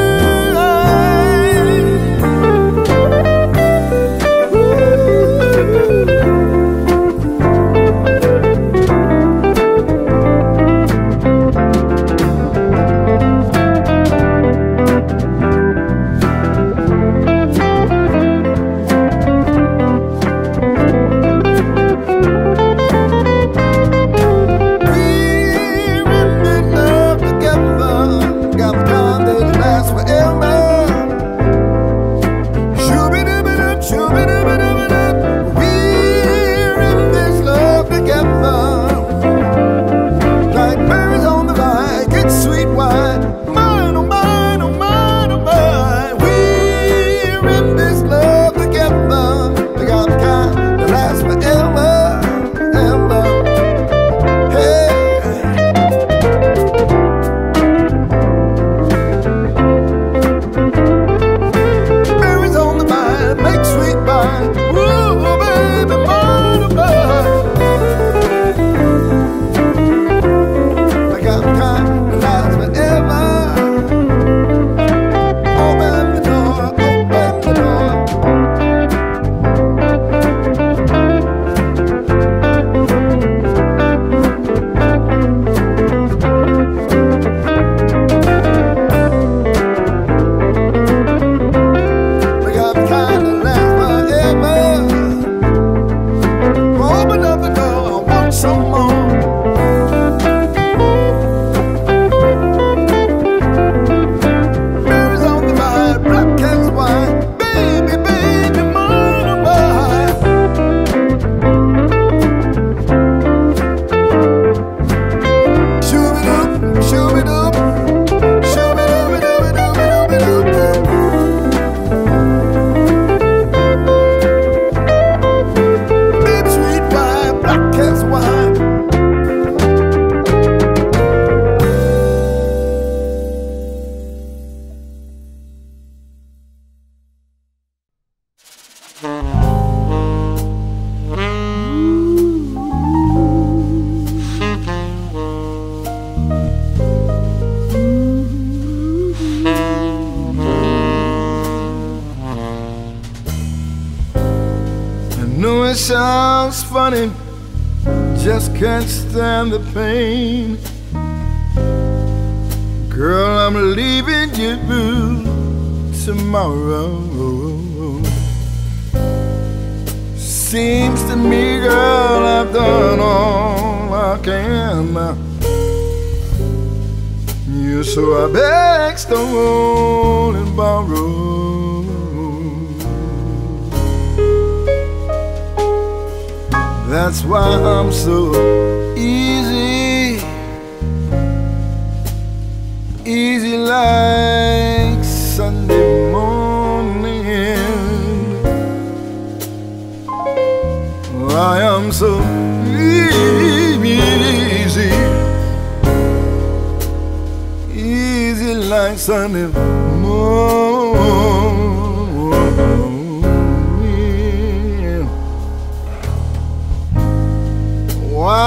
It sounds funny, just can't stand the pain. Girl, I'm leaving you tomorrow. Seems to me, girl, I've done all I can. You so I beg, stole and borrow. That's why I'm so easy, easy like Sunday morning. I am so easy, easy like Sunday morning.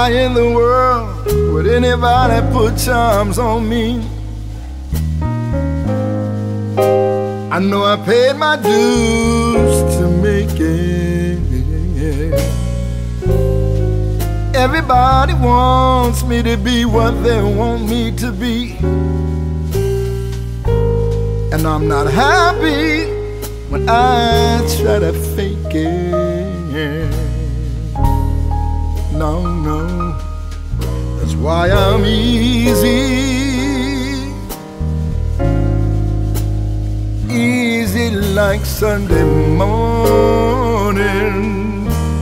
Why in the world would anybody put charms on me? I know I paid my dues to make it. Everybody wants me to be what they want me to be, and I'm not happy when I try to fake it. No, no, that's why I'm easy. Easy like Sunday morning.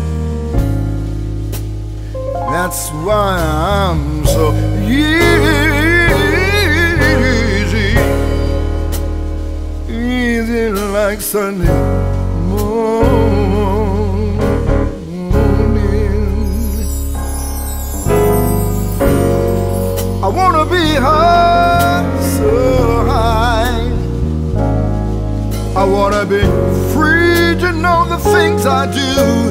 That's why I'm so easy. Easy like Sunday morning. I wanna be high, so high. I wanna be free to know the things I do.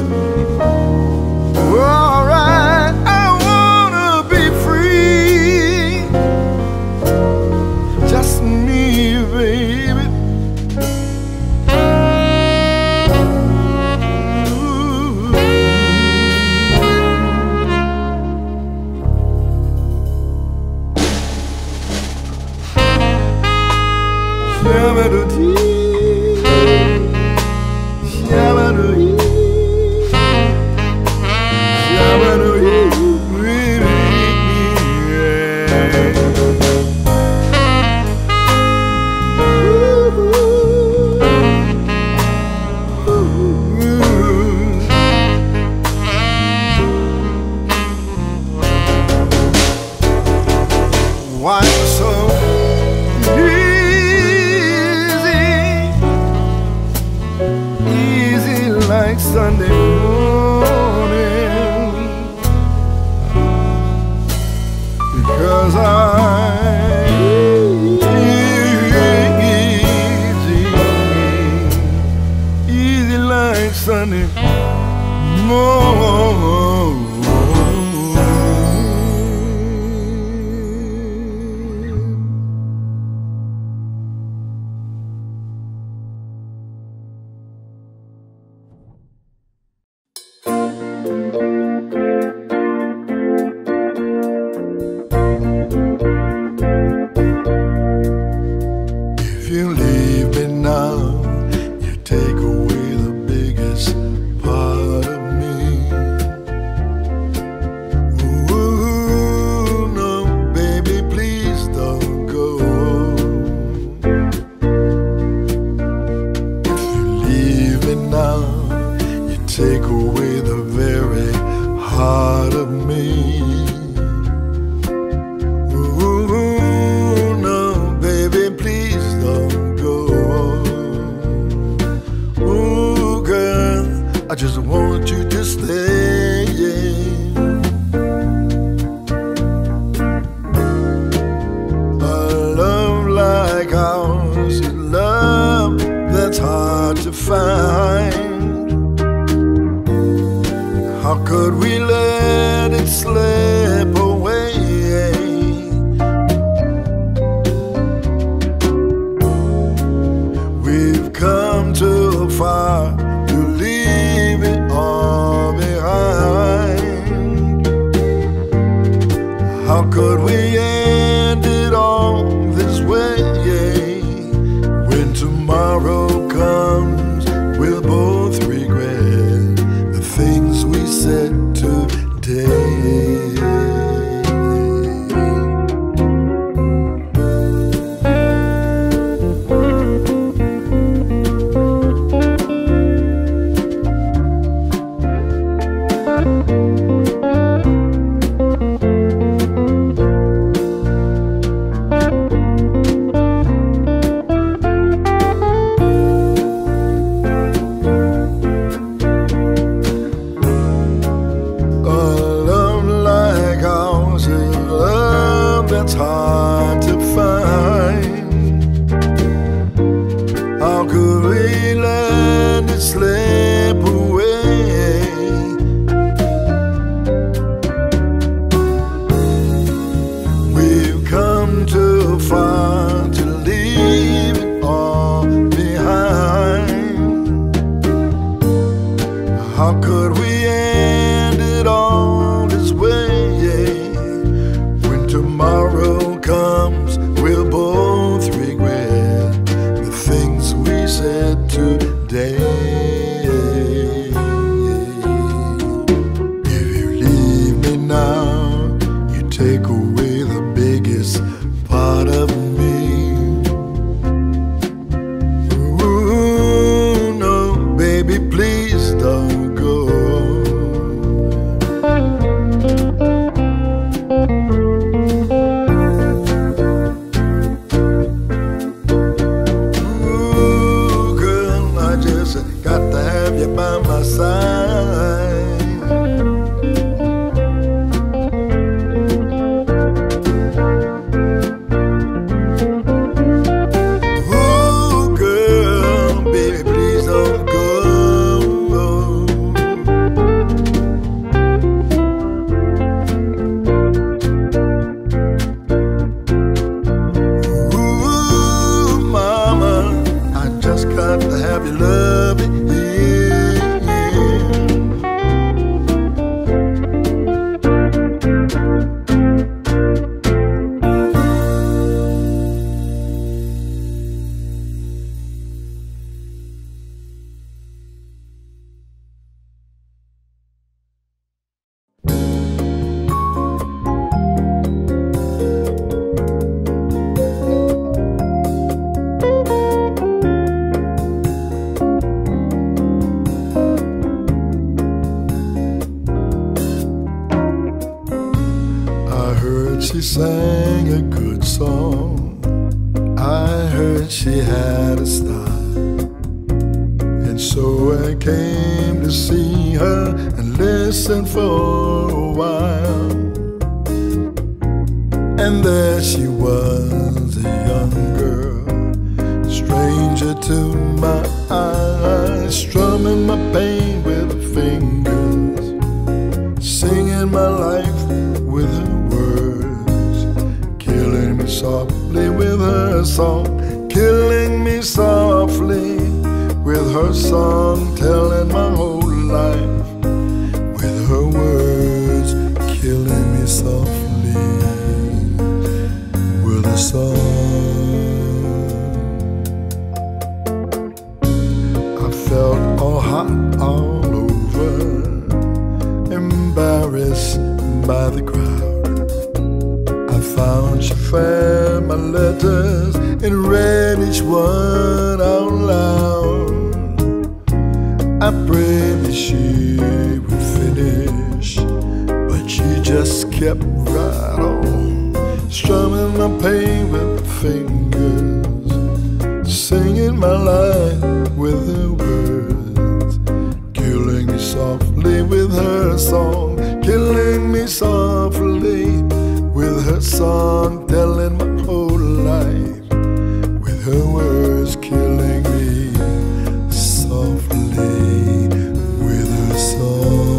Alright, I wanna be free. Just me, baby. Ooh. Shabba-do-dee. Why so easy, easy like Sunday morning? Because I'm easy, easy like Sunday morning. If you leave me now, you take away the biggest part of me. Ooh, no, baby, please don't go. If you leave me now, you take away the very heart of me. I just want you to stay, yeah. A love like ours is love that's hard to find. How could we let it slip away? We've come too far to leave it all behind. How could we end it all this way? When tomorrow comes, we'll both regret the things we said today. That's hard to find. How could we let it slip away? how could we end it all this way? When tomorrow comes, we'll both regret the things we said today. If you leave me now, you take away the biggest part of me. Ooh, no, baby, please don't go. Ooh, girl, I just got to have you by my side. She sang a good song. I heard she had a style, and so I came to see her and listen for a while. And there she was, a young girl, stranger to my eyes, strumming my pain with her fingers, singing my life with her softly with her song, killing me softly with her song, telling my whole life with her words, killing me softly with a song. I felt all hot all over, embarrassed by the crowd. Found she found my letters and read each one out loud. I prayed that she would finish, but she just kept right on, strumming my pain with her fingers, singing my life with her words, killing me softly with her song, killing me softly with her song, telling my whole life with her words, killing me softly with her song.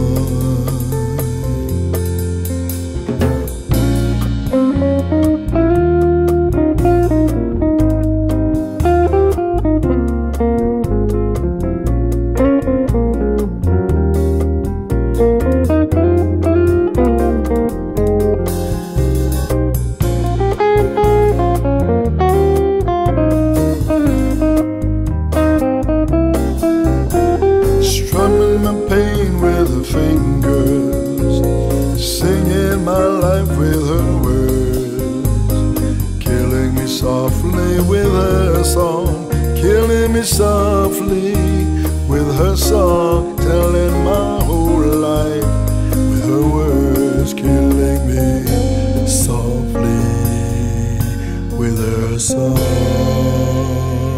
Softly with her song, killing me softly with her song, telling my whole life with her words, killing me softly with her song.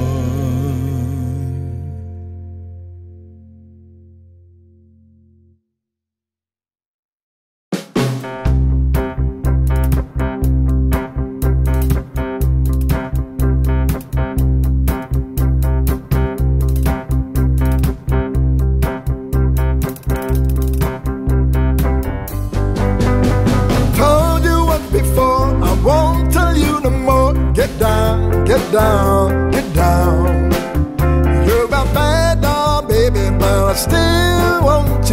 Get down, get down. You're a bad dog, baby, but I still want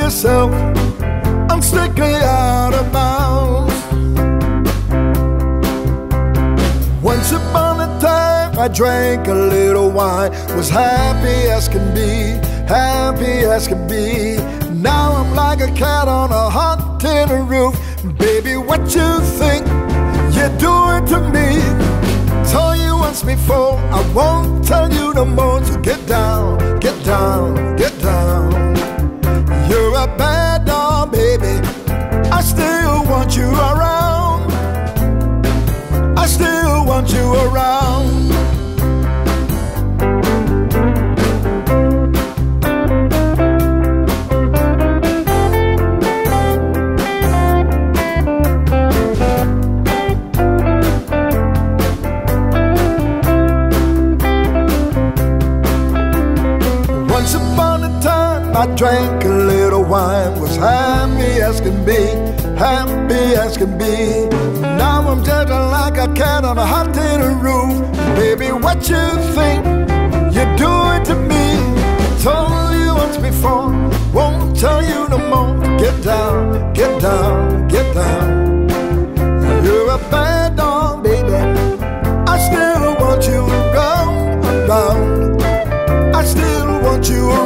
yourself, I'm strictly out of bounds. Once upon a time I drank a little wine, was happy as can be, happy as can be. Now I'm like a cat on a hot tin roof. Baby, what you think you're doing to me? Told you once before, I won't tell you no more. So get down, get down, get down. You're a bad dog, baby, I still want you around. I still want you around. Once upon a time I drank a little wine, was happy as can be, happy as can be. Now I'm just like a cat on a hot tin roof. Baby, what you think you're doing to me? Told you once before, won't tell you no more. Get down, get down, get down. You're a bad dog, baby, I still want you around, around. I still want you around.